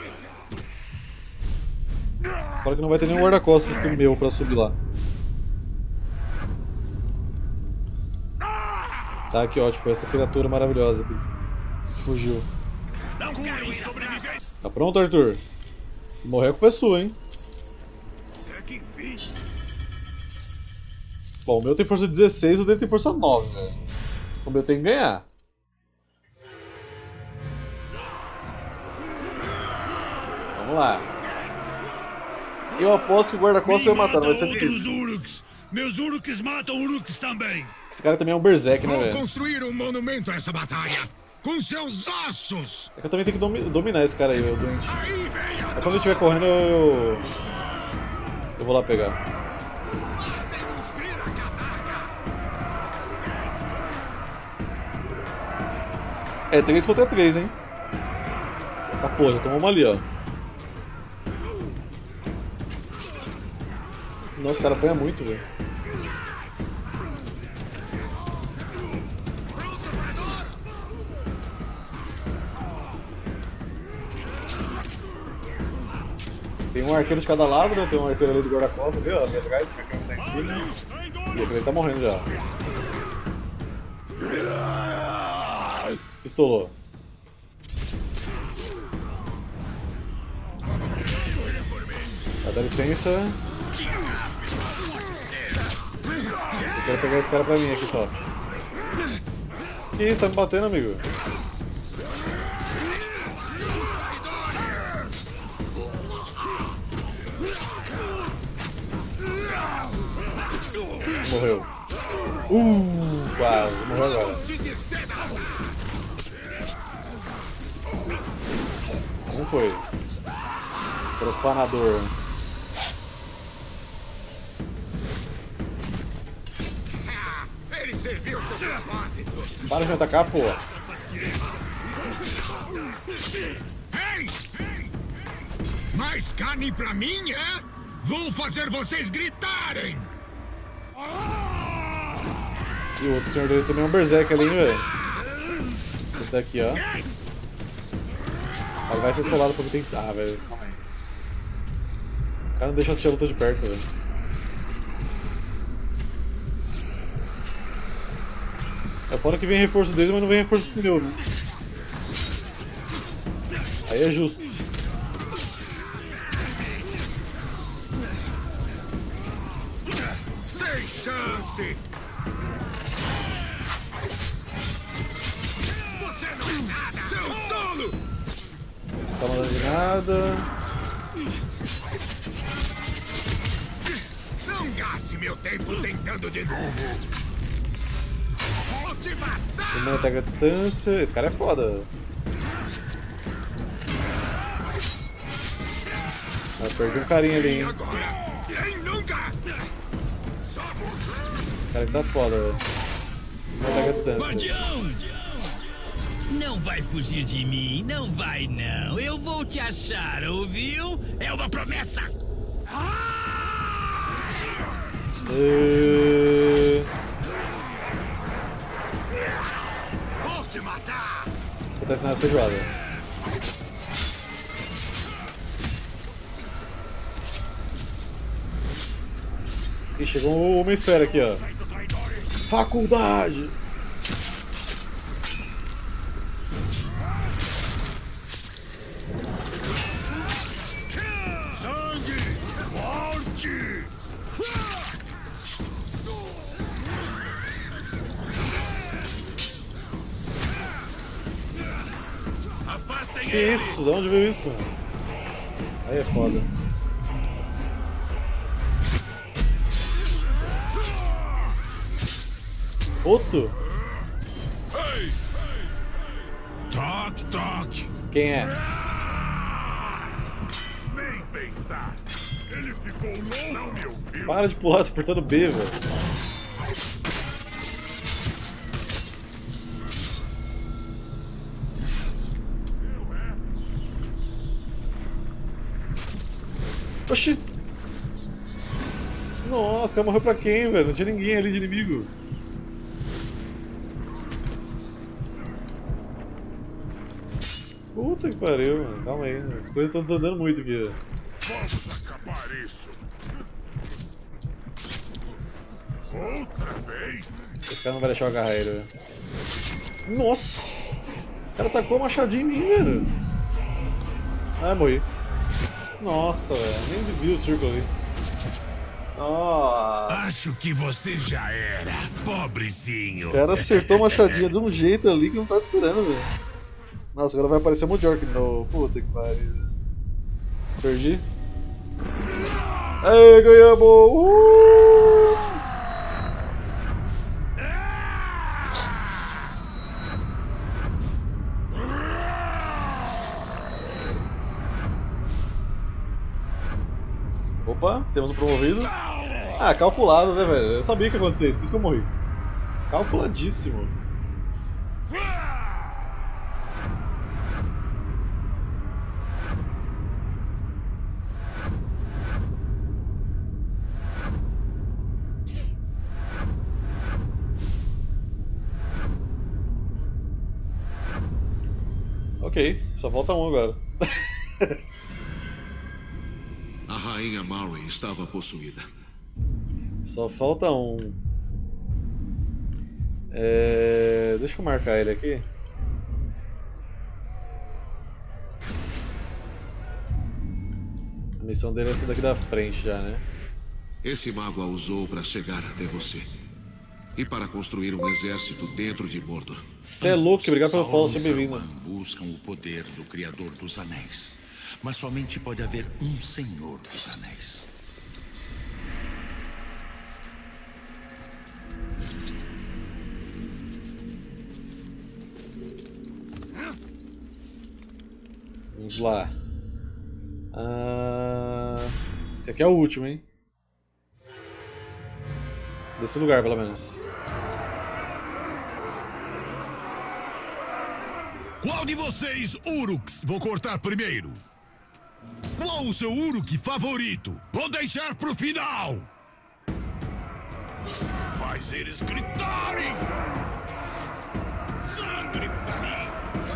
Fora que não vai ter nenhum guarda-costas pro meu pra subir lá. Tá, que ótimo, foi essa criatura maravilhosa aqui. Fugiu. Tá pronto, Arthur? Se morrer, a culpa é sua, hein? Bom, o meu tem força 16, o dele tem força 9, velho. O meu tem que ganhar. Vamos lá. Eu aposto que o guarda-costas vai matar, não vai ser difícil. Uruks. Meus Uruks matam Uruks também. Esse cara também é um berserk, né, Vou velho? construir um monumento a essa batalha. com seus ossos! É que eu também tenho que dominar esse cara aí, o doente. Aí quando ele estiver correndo, eu vou lá pegar. É 3 contra 3, hein? Tá, pô, já tomou uma ali, ó. Nossa, o cara apanha muito, velho. Tem um arqueiro de cada lado, né? Tem um arqueiro ali do guarda-costas ali, ó, ali atrás, o arqueiro tá em cima. E ele tá morrendo já. Pistolou. Dá licença. Eu quero pegar esse cara pra mim aqui só. Que isso, tá me batendo, amigo? Morreu. Quase, morreu agora. Como foi? Profanador. Ele serviu seu propósito. Para de me atacar, pô. Ei! Mais carne pra mim, é? Vou fazer vocês gritarem! E o outro senhor dele também é um berserk ali, hein, velho. Esse daqui, ó. Ele vai ser solado porque tem que... Ah, velho. Calma aí. O cara não deixa assistir a luta de perto, velho. É fora que vem reforço deles, mas não vem reforço do pneu, né? Aí é justo. Sem chance! Você não é nada, seu tolo! Tá mandando de nada. Não gaste meu tempo tentando de novo! Vou te matar! Ele não ataca a distância. Esse cara é foda. Ah, perdi um carinha ali, hein? Esse cara aqui tá foda, velho. Não ataca a distância. Guardião! Não vai fugir de mim, não vai não. Eu vou te achar, ouviu? É uma promessa! Vou te matar! Acontece na feijoada. Ih, chegou uma esfera aqui, ó. Faculdade! Sangue! Morte! Afastem Que isso? De onde veio isso? Aí é foda. Outro? Toque, toque! Quem é? Nem pensar! Ele ficou louco, não me ouviu! Para de pular, tô apertando B, velho. Oxi! Nossa, o cara morreu pra quem, velho? Não tinha ninguém ali de inimigo. Puta que pariu, mano. Calma aí, as coisas estão desandando muito aqui. Vamos acabar isso! Outra vez! Esse cara não vai deixar eu agarrar ele, velho. Nossa! O cara tacou uma machadinha em mim, velho. Ah, morri. Nossa, velho. Nem vi o círculo ali. Nossa. Acho que você já era, pobrezinho. O cara acertou a machadinha de um jeito ali que não tava esperando, velho. Nossa, agora vai aparecer o Mudjork de novo. Puta que pariu. Perdi. Aê, ganhamos! Temos um promovido. Ah, calculado, né, velho? Eu sabia que ia acontecer isso, por isso que eu morri. Calculadíssimo. Ok, só falta um agora. A rainha Mary estava possuída. Só falta um. Deixa eu marcar ele aqui. A missão dele é essa daqui da frente já, né? Esse mago a usou para chegar até você. E para construir um exército dentro de Mordor. Cê é louco, obrigado pelo follow, seja bem-vindo. Buscam o poder do Criador dos Anéis. Mas somente pode haver um Senhor dos Anéis. Vamos lá. Esse aqui é o último, hein? Desse lugar, pelo menos. Qual de vocês, Uruks, vou cortar primeiro? Qual o seu Uruk favorito? Vou deixar pro final! Faz eles gritarem! Sangue pra mim!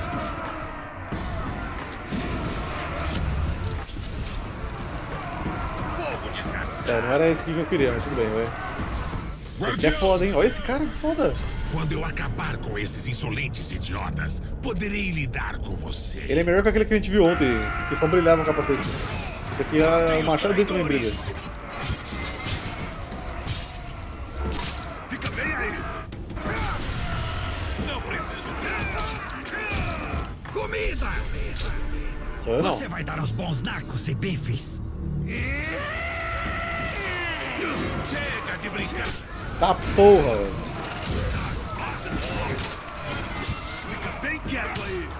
Fogo desgraçado! Não era esse que eu queria, mas tudo bem, velho. Esse aqui é foda, hein? Olha esse cara, que foda! Quando eu acabar com esses insolentes idiotas, poderei lidar com você. Ele é melhor que aquele que a gente viu ontem, que só brilhava o capacete. Esse aqui é o machado dentro da brilha. Fica bem aí. Não preciso. Comida! Sou eu não. Você vai dar uns bons nacos e bifes. Chega de brincar. Tá porra, velho. Fica bem quieto aí.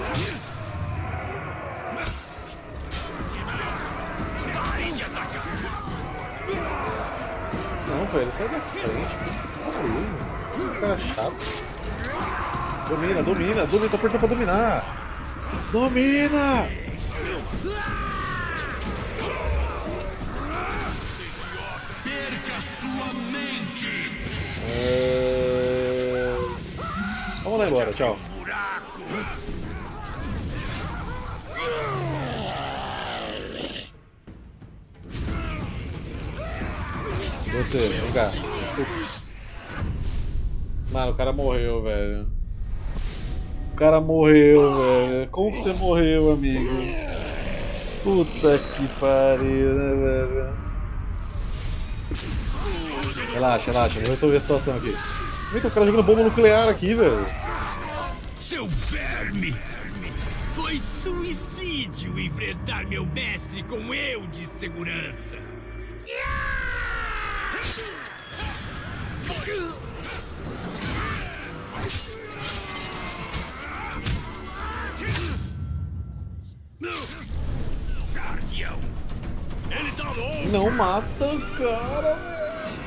Parem de atacar. Não, velho, sai da frente. Que cara chato. Domina, domina, domina, tô apertando pra dominar. Domina! Perca sua mente. Vamos lá embora, tchau. Você, vem cá. Ups. Mano, o cara morreu, velho. O cara morreu, velho. Como você morreu, amigo? Puta que pariu, né, velho? Relaxa, relaxa, vou resolver a situação aqui. Como é que o cara jogando bomba nuclear aqui, velho? Seu verme! Foi suicídio enfrentar meu mestre com eu de segurança. Guardião! Ele tá louco! Não mata o cara, velho!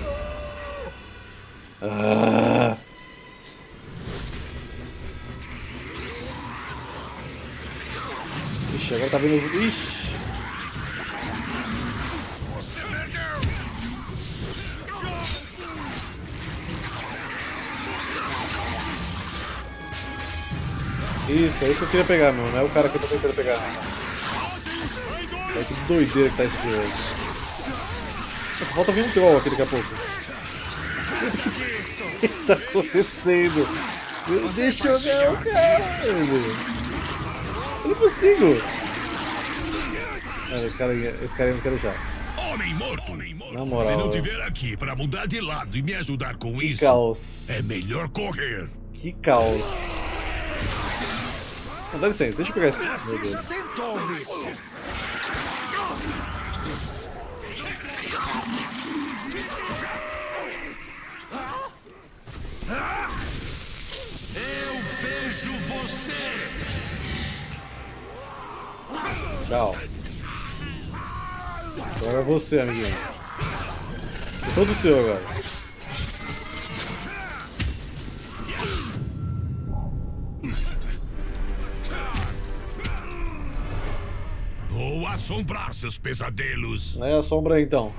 Ah. Ixi, agora tá vendo os... Ixi! Isso, é isso que eu queria pegar, meu. Não é o cara que eu tô tentando pegar. Olha que doideira que tá isso aqui, velho. Nossa, falta vir um troll aqui daqui a pouco. O que tá acontecendo? Deixa eu ver o cara, velho. Eu não consigo. Não, esse cara aí não quer deixar. Homem morto! Na moral. Se não tiver aqui pra mudar de lado e me ajudar com Que isso, caos. é melhor correr. Que caos. Não, dá licença, deixa eu pegar esse. Meu Deus. Eu vejo você! Tchau. Agora é você, amiguinho. É todo seu agora. Vou assombrar seus pesadelos. É, assombra aí então.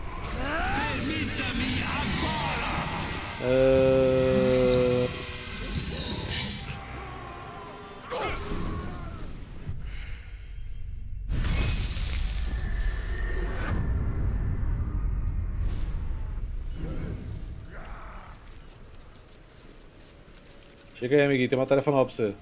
Chega aí, amiguinho, tem uma tarefa nova pra você.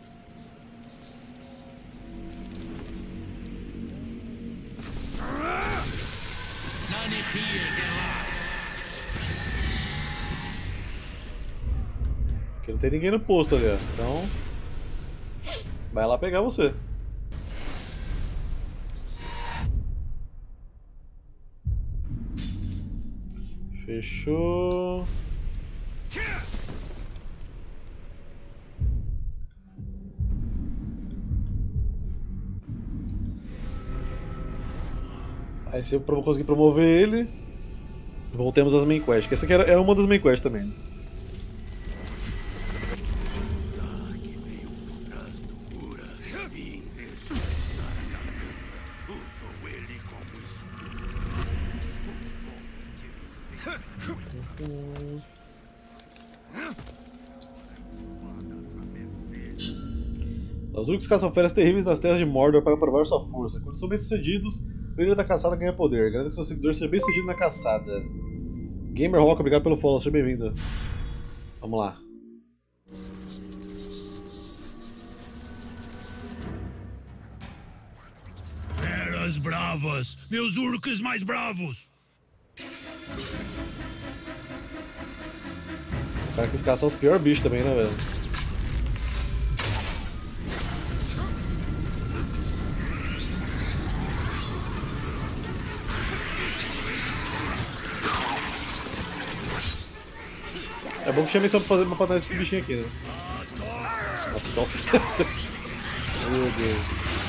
Aqui não tem ninguém no posto ali, ó. Então vai lá pegar você. Fechou. Aí se eu conseguir promover ele, voltemos às main quests, que essa aqui era uma das main quests também, né? Os únicos caçam feras terríveis nas terras de Mordor para provar sua força. Quando são bem-sucedidos, o líder da caçada ganha poder. Garanta que seu seguidor seja bem-sucedido na caçada. Gamer Rock, obrigado pelo follow, seja bem-vindo. Vamos lá. Feras bravas, meus urques mais bravos. O cara quis caçar os piores bichos também, né, velho? É bom que chamei só pra fazer uma patada desse bichinho aqui, né? Nossa, só... Meu Deus.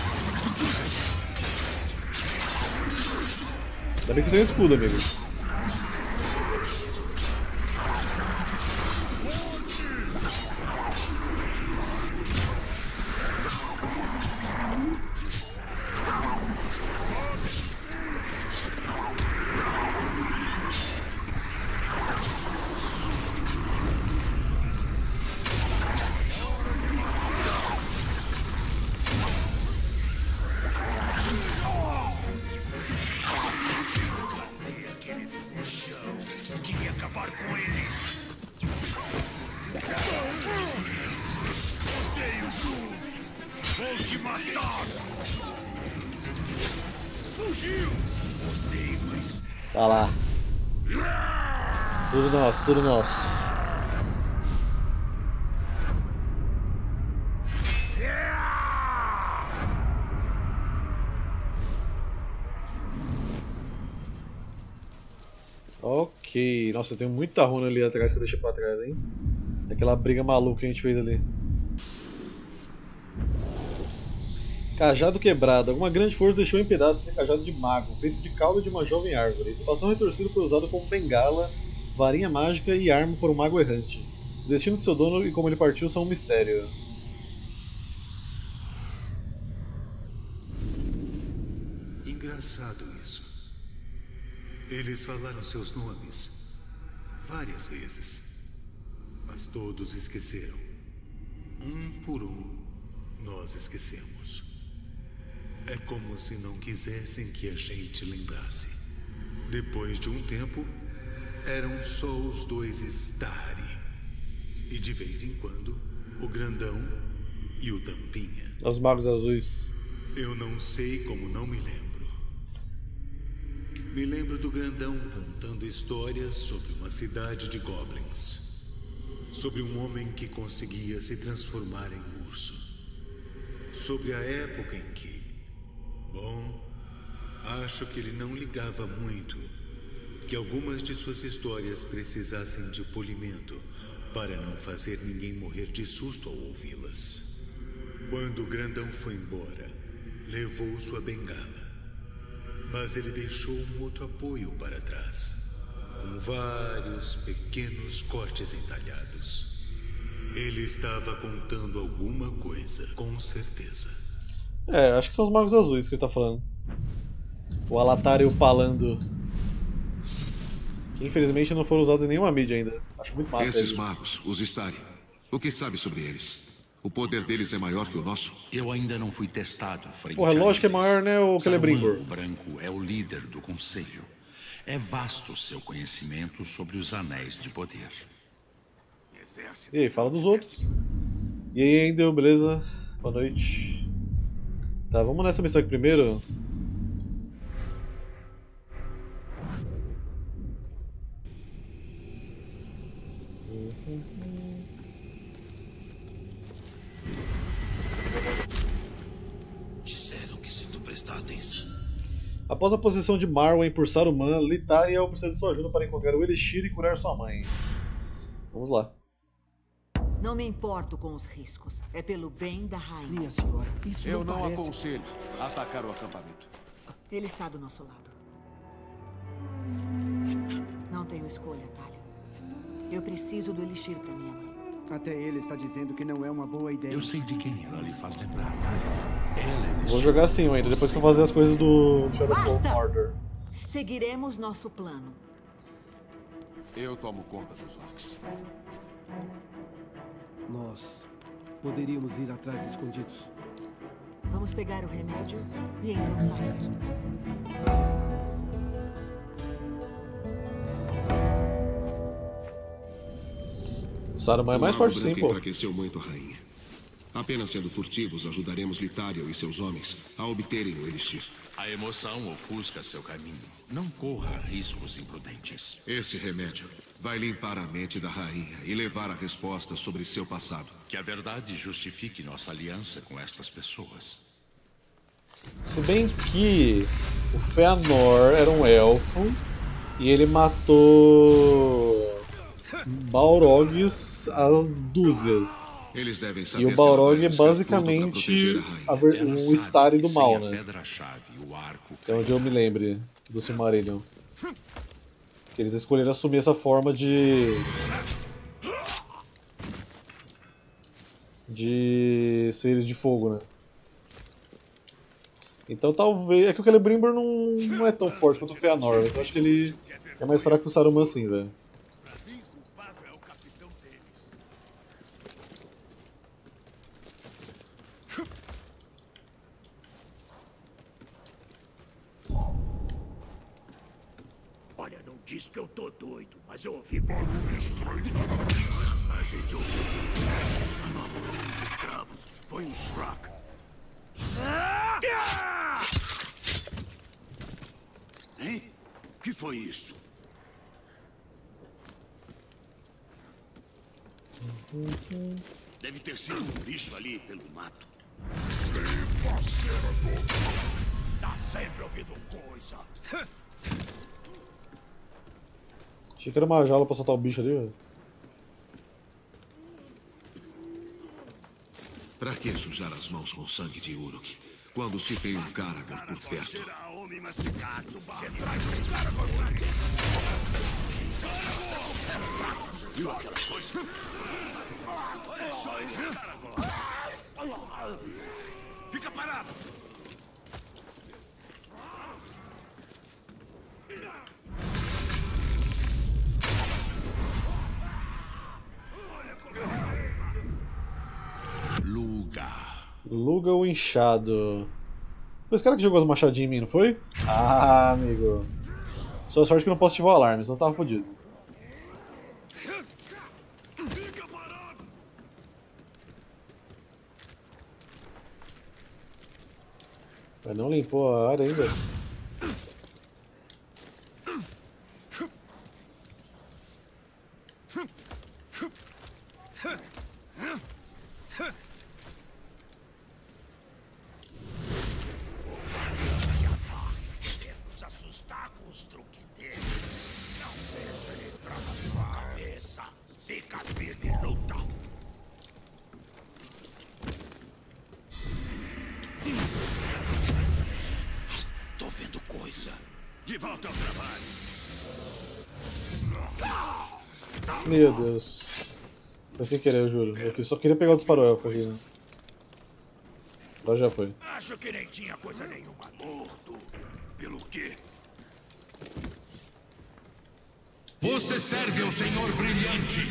Ainda bem que você tem um escudo, amigo. Tá lá. Tudo nosso, tudo nosso. Ok. Nossa, eu tenho muita runa ali atrás que eu deixei pra trás, hein? Aquela briga maluca que a gente fez ali. Cajado quebrado. Alguma grande força deixou em pedaços esse cajado de mago, feito de caule de uma jovem árvore. Esse bastão retorcido foi usado como bengala, varinha mágica e arma por um mago errante. O destino de seu dono e como ele partiu são um mistério. Engraçado isso. Eles falaram seus nomes várias vezes, mas todos esqueceram. Um por um, nós esquecemos. É como se não quisessem que a gente lembrasse. Depois de um tempo, eram só os dois Stari. E de vez em quando, o Grandão e o Tampinha. Os magos azuis. Eu não sei como não me lembro. Me lembro do Grandão contando histórias sobre uma cidade de goblins. Sobre um homem que conseguia se transformar em urso. Sobre a época em que... Bom, acho que ele não ligava muito que algumas de suas histórias precisassem de polimento para não fazer ninguém morrer de susto ao ouvi-las. Quando o Grandão foi embora, levou sua bengala. Mas ele deixou um outro apoio para trás, com vários pequenos cortes entalhados. Ele estava contando alguma coisa, com certeza. É, acho que são os Magos Azuis que ele tá falando. O Alatar e o Palando. Que infelizmente não foram usados em nenhuma mídia ainda. Acho muito massa. Esses magos, os Istari, o que sabe sobre eles? O poder deles é maior que o nosso? Eu ainda não fui testado frente Porra, lógico que é maior, né, o Celebrimbor? O Branco é o líder do Conselho. É vasto seu conhecimento sobre os Anéis de Poder. E aí, fala dos outros. E aí, Endel, beleza? Boa noite. Tá, vamos nessa missão aqui primeiro. Disseram que se tu prestar atenção. Após a possessão de Marwen por Saruman, Lithariel precisa de sua ajuda para encontrar o Elixir e curar sua mãe. Vamos lá. Não me importo com os riscos. É pelo bem da rainha. Minha senhora, isso Eu não não parece... aconselho atacar o acampamento. Ele está do nosso lado. Não tenho escolha, Talia. Eu preciso do Elixir para minha mãe. Até ele está dizendo que não é uma boa ideia. Eu sei de quem ela lhe faz lembrar. Ela é Vou jogar assim ainda, depois que eu fazer as coisas do Shadowfall Order. Seguiremos nosso plano. Eu tomo conta dos orcs. Nós poderíamos ir atrás escondidos. Vamos pegar o remédio e então sair. Saruman é mais forte sim, pô. Enfraqueceu muito a rainha. Apenas sendo furtivos, ajudaremos Lithariel e seus homens a obterem o Elixir. A emoção ofusca seu caminho. Não corra riscos imprudentes. Esse remédio vai limpar a mente da rainha e levar a resposta sobre seu passado. Que a verdade justifique nossa aliança com estas pessoas. Se bem que o Fëanor era um elfo e ele matou Balrogs às dúzias. Eles devem saber e o Balrog é basicamente um Istari do mal, né? É onde eu me lembre do Silmarillion. Eles escolheram assumir essa forma de seres de fogo, né? Então talvez... É que o Celebrimbor não é tão forte quanto o Fëanor. Então acho que ele é mais fraco que o Saruman assim, velho. Olha, não diz que eu tô doido, mas eu ouvi barulho estranho. A gente ouviu. Escravos, foi um Shrek. Hein? Que foi isso? Deve ter sido um bicho ali pelo mato. Tá sempre ouvindo coisa. Achei que era uma jaula pra soltar o bicho ali, velho. Pra que sujar as mãos com sangue de Uruk, quando se tem um Karagor por perto? Você traz um cara com sangue. Viu aquela coisa? Olha só esse Karagor. Fica parado. Luga o Inchado. Foi esse cara que jogou as machadinhas em mim, não foi? Ah, amigo. Só sorte que eu não posso ativar o alarme, senão eu tava fodido. Mas não limpou a área ainda. Nos assustar com os truques dele. Não deixa ele entrar na sua cabeça. Fica firme e luta. Tô vendo coisa. volta ao trabalho. Meu Deus. Foi sem querer, eu juro. Eu só queria pegar o disparo elfo aqui, né? Agora já foi. Acho que nem tinha coisa nenhuma. Morto. Pelo quê? Você serve ao Senhor Brilhante.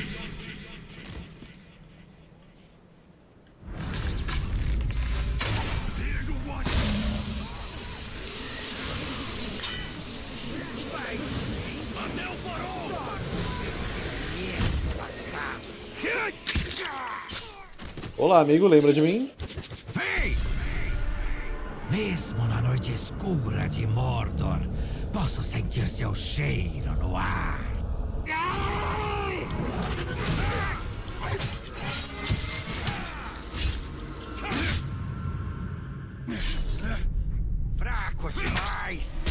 Olá, amigo, lembra de mim? Vem! Mesmo na noite escura de Mordor, posso sentir seu cheiro no ar. Fraco demais!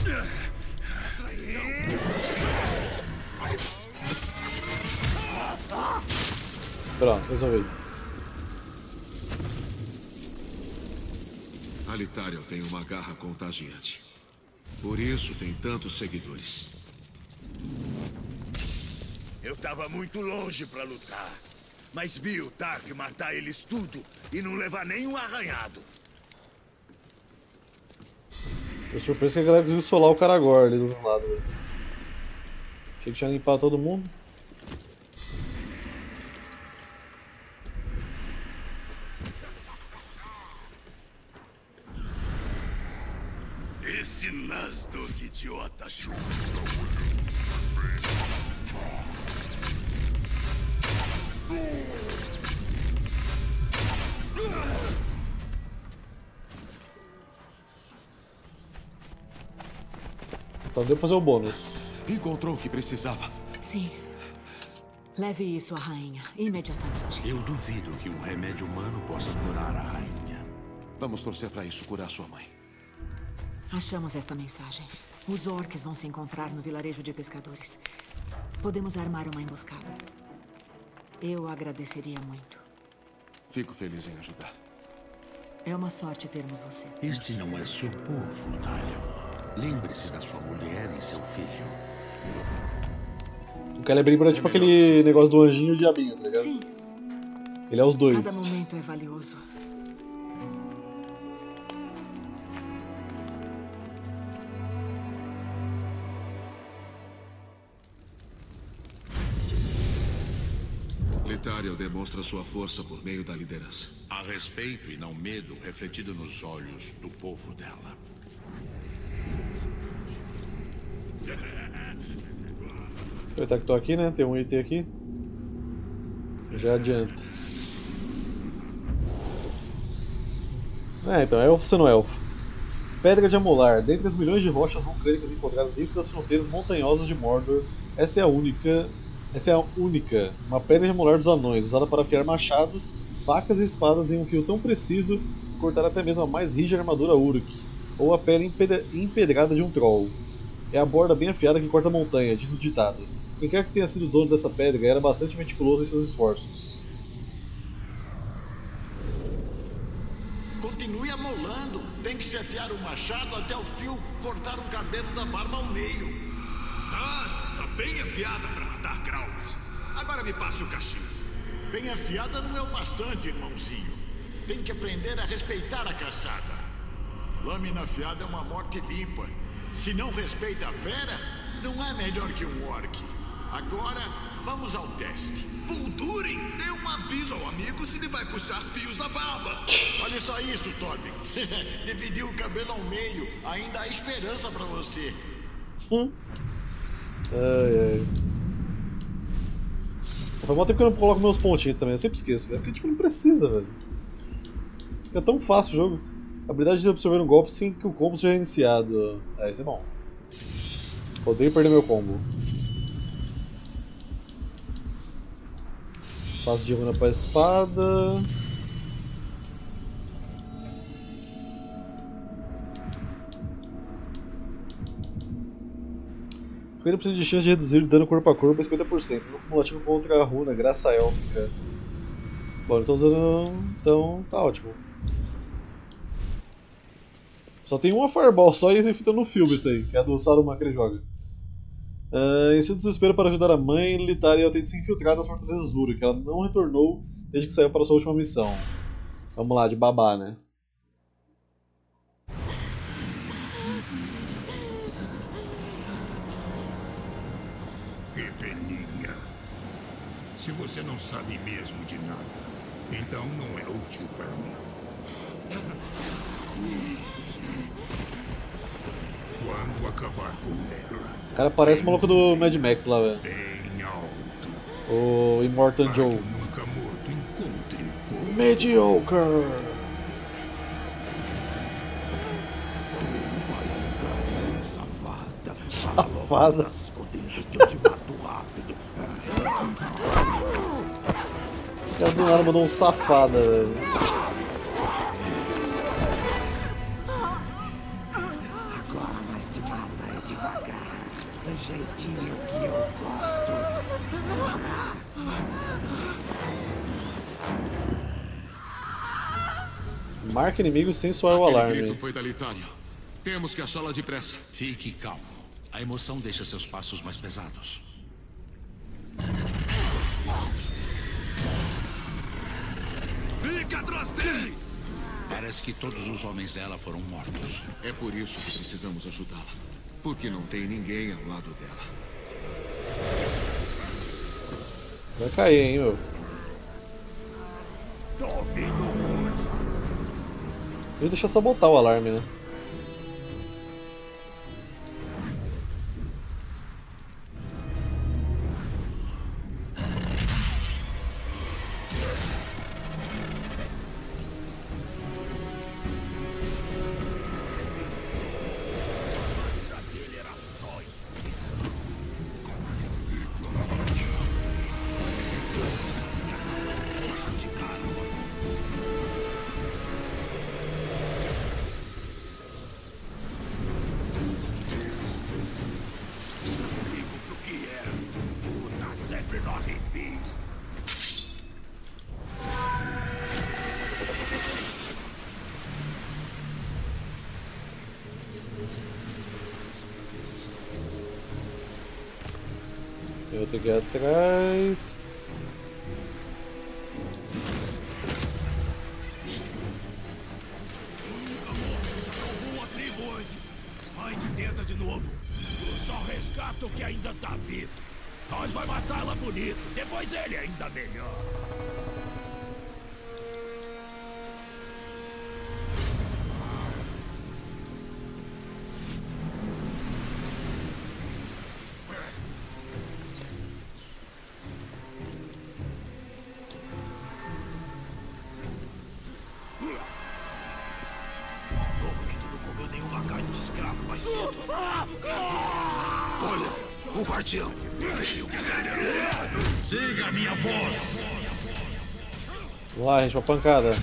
Pronto, resolvi. Elithariel tem uma garra contagiante. Por isso tem tantos seguidores. Eu tava muito longe pra lutar. Mas vi o Tark matar eles tudo e não levar nenhum arranhado. Tô surpreso que a galera conseguiu solar o Caragor ali do outro lado. Véio. Achei que tinha limpado todo mundo. Esse Nasdog idiota chupa. Só deu pra fazer o bônus. Encontrou o que precisava. Sim. Leve isso à rainha, imediatamente. Eu duvido que um remédio humano possa curar a rainha. Vamos torcer pra isso curar sua mãe. Achamos esta mensagem. Os orcs vão se encontrar no vilarejo de pescadores. Podemos armar uma emboscada. Eu agradeceria muito. Fico feliz em ajudar. É uma sorte termos você. Este não é seu povo, Talion. Lembre-se da sua mulher e seu filho. O Celebrimbor é tipo aquele negócio do anjinho e o diabinho, tá ligado? Sim. Ele é os dois. Cada momento é valioso. Elithariel demonstra sua força por meio da liderança. Há respeito e não medo refletido nos olhos do povo dela. Aproveitar que tô aqui, né? Tem um item aqui. Já adianta. Então, elfo sendo elfo. Pedra de Amolar. Dentre as milhões de rochas vulcânicas encontradas dentro das fronteiras montanhosas de Mordor, essa é a única. Uma pedra de Amolar dos anões, usada para afiar machados, facas e espadas em um fio tão preciso que cortar até mesmo a mais rígida armadura Uruk, ou a pele empedrada de um troll. É a borda bem afiada que corta a montanha, diz o ditado. Quem quer que tenha sido dono dessa pedra era bastante meticuloso em seus esforços. Continue amolando. Tem que se afiar o machado até o fio cortar o cabelo da barba ao meio. Ah, está bem afiada para matar Grauls. Agora me passe o cachimbo. Bem afiada não é o bastante, irmãozinho. Tem que aprender a respeitar a caçada. Lâmina afiada é uma morte limpa. Se não respeita a fera, não é melhor que um orc. Agora, vamos ao teste. Vuldurin, dê um aviso ao amigo se ele vai puxar fios da barba. Olha só isto, Torben. Dividiu o cabelo ao meio. Ainda há esperança pra você. Ai. Faz mal tempo que eu não coloco meus pontinhos também. Eu sempre esqueço, velho. Porque, tipo, não precisa, velho. É tão fácil o jogo. A habilidade de absorver um golpe sem que o combo seja iniciado. Isso é bom. Odeio perder meu combo. Passo de runa para a espada. % de chance de reduzir dano corpo a corpo a 50%. No cumulativo contra a runa, graça élfica. Bom, eu tô usando. Então tá ótimo. Só tem uma Fireball, só isso enfita no filme isso aí, que é a do Saruman que ele joga. Em seu desespero para ajudar a mãe, Lithariel tenta se infiltrar nas Fortalezas Zura, que ela não retornou desde que saiu para sua última missão. Vamos lá, de babá, né? Que peninha. Se você não sabe mesmo de nada, então não é útil para mim. Quando acabar com ela... O cara parece o maluco do Mad Max lá, velho. Bem alto. O Immortan Joe. Nunca morto, encontre com... Mediocre. Safada. O cara do nada mandou um safada, velho. Agora nós te mata devagar, do jeitinho que eu gosto. Marca inimigo sem soar o alarme. Aquele grito foi da Lithariel. Temos que achá-la depressa. Fique calmo. A emoção deixa seus passos mais pesados. Fica atrás dele! Parece que todos os homens dela foram mortos. É por isso que precisamos ajudá-la. Porque não tem ninguém ao lado dela. Vai cair, hein, meu. Vou deixar só botar o alarme, né? Eu tenho que ir atrás. Vai que tenta de novo. Eu só resgato o que ainda tá vivo. Nós vai matá-la bonito. Depois ele ainda melhor. Olha, o guardião. Siga a minha voz. Vamos lá, gente, uma pancada.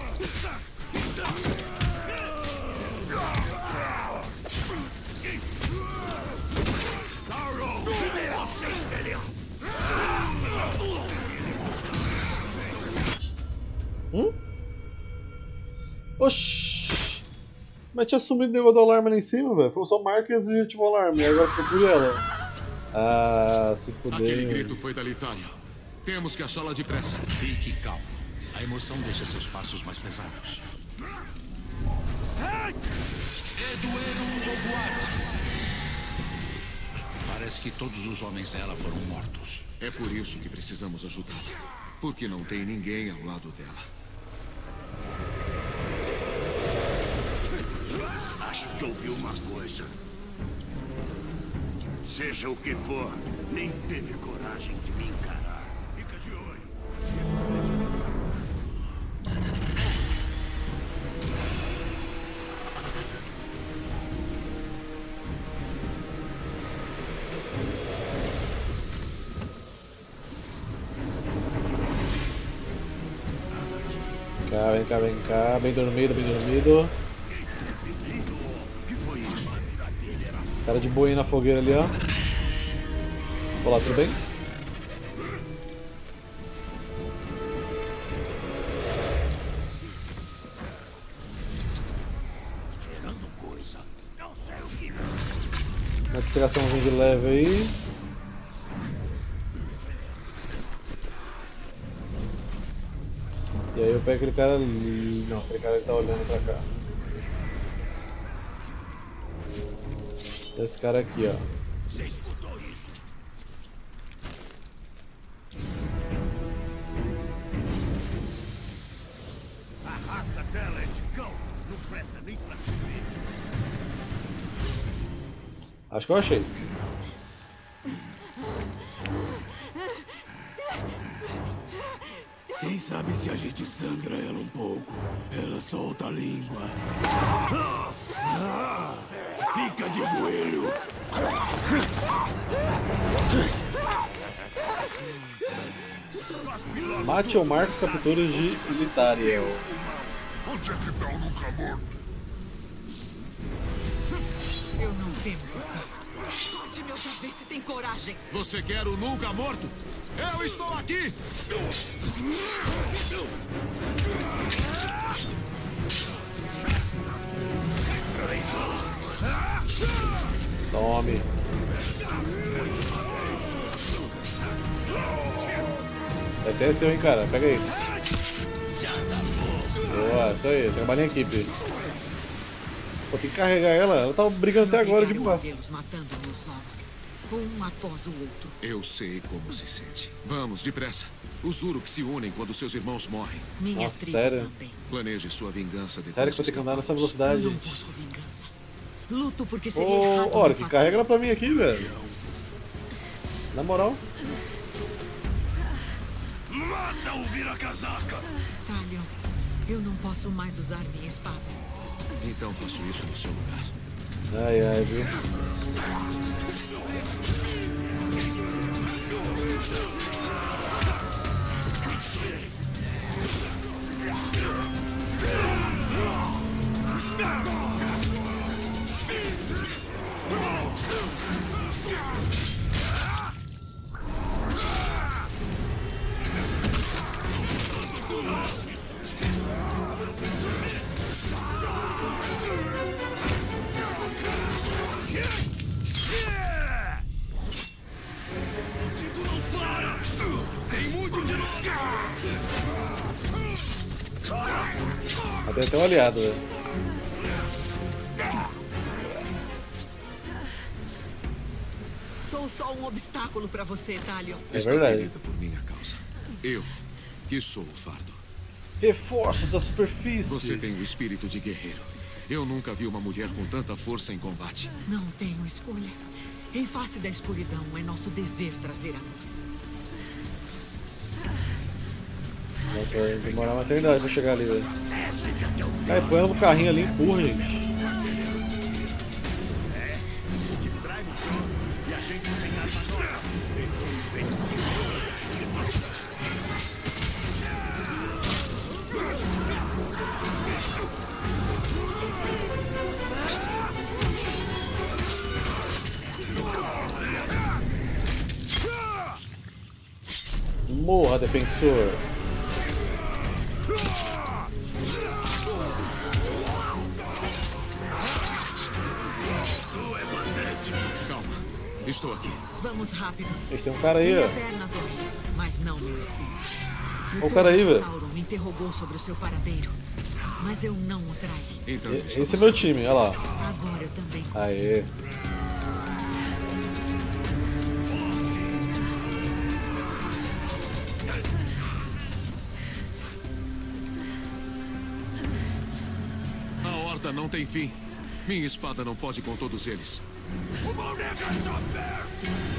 Oxi! Mas tinha sumido o negócio do alarme lá em cima, velho. Foi só marca e desativou o alarme. Agora ficou por ela. Ah, se fudeu. Aquele grito foi da Lithariel. Temos que achá-la depressa. Fique calmo. A emoção deixa seus passos mais pesados. Parece que todos os homens dela foram mortos. É por isso que precisamos ajudá-la. Porque não tem ninguém ao lado dela. Acho que ouvi uma coisa. Seja o que for, nem teve coragem de me encarar. Fica de olho. Vem cá, vem cá. Bem dormido, bem dormido. Cara de boinha na fogueira ali, ó. Olá, tudo bem? Cheirando Pegaçãozinha de leve aí. E aí eu pego aquele cara ali. Não, aquele cara que tá olhando pra cá. Esse cara aqui, ó. Você escutou isso? Arrasta dela, Edicão. Não presta nem pra se ver. Acho que eu achei. Quem sabe se a gente sangra ela um pouco? Ela solta a língua. Fica de joelho. Mate ou marque os capturas de Litariel. Onde é que tá o nunca morto? Eu não temo você. Corte meu talvez se tem coragem. Você quer o nunca morto? Eu estou aqui! Tome. Esse é seu, hein, cara. Pega aí. Boa, isso aí. Tem uma balinha aqui, Pi. Pô, tem que carregar ela. Ela tá brigando até agora de boa. Matando meus homens, um após o outro. Eu sei como se sente. Vamos, depressa. Os Uruk se unem quando seus irmãos morrem. Minha Nossa, tribo sério? também. Planeje sua vingança depois. Sério que eu vou ter que andar nessa velocidade? Eu não busco vingança. Luto porque seria Ô, errado. olha, que carrega ela pra mim aqui, velho. Na moral. Mata o vira-casaca! Talion, eu não posso mais usar minha espada. Então faço isso no seu lugar. Ai, ai, viu? Tem até um aliado, velho. Sou só um obstáculo pra você, Talion. É verdade. Está por minha causa. Eu, que sou o fardo. Reforços da superfície. Você tem o espírito de guerreiro. Eu nunca vi uma mulher com tanta força em combate. Não tenho escolha. Em face da escuridão, é nosso dever trazer a luz. Nossa, vai demorar uma eternidade pra chegar ali, velho. Aí põe ela no carrinho ali e empurra, gente. Morra, defensor. Calma, estou aqui. Vamos rápido. Tem um cara aí, Minha ó. perna dói, mas não meu espírito. Olha o cara aí, velho. Sauron me interrogou sobre o seu paradeiro, mas eu não o traí. Então, Esse é meu time, olha lá. Agora eu também. Aê. A horda não tem fim. Minha espada não pode com todos eles. O Valneca está perto!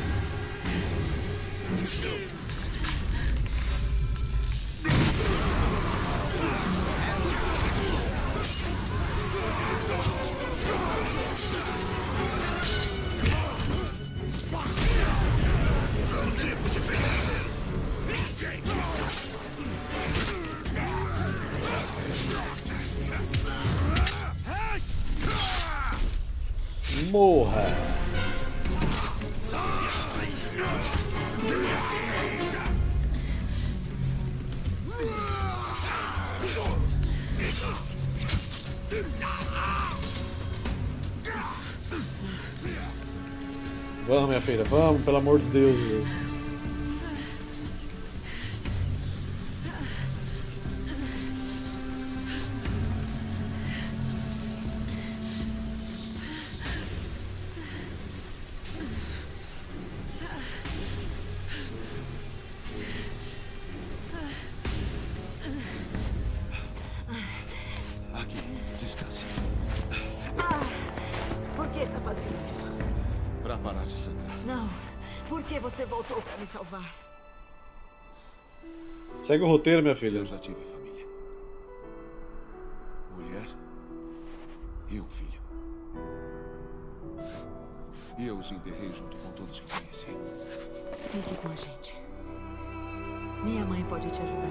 Morra. Vamos, minha filha, vamos, pelo amor de Deus. Aqui, descanse. Por que está fazendo isso? Pra parar de sangrar. Não. Por que você voltou para me salvar? Segue o roteiro, minha filha. Eu já tive família. Mulher e um filho. E eu os enterrei junto com todos que conheci. Fique com a gente. Minha mãe pode te ajudar.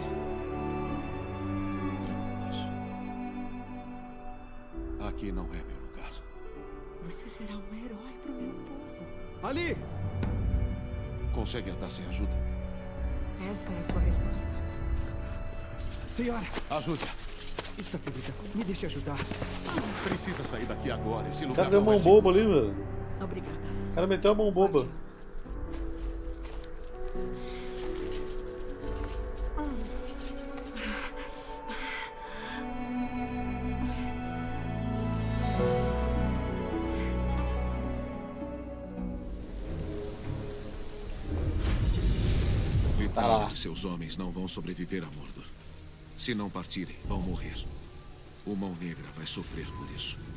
Aqui não é meu lugar. Você será um herói pro meu povo. Ali! Consegue andar sem ajuda? Essa é a sua resposta. Senhora! Ajude-a. Está ferida. Me deixe ajudar. Precisa sair daqui agora. Esse O lugar cara deu não mão é boba seguro. ali, velho. Obrigada. O cara meteu a mão boba. Metade de seus homens não vão sobreviver a Mordor. Se não partirem, vão morrer. O Mão Negra vai sofrer por isso.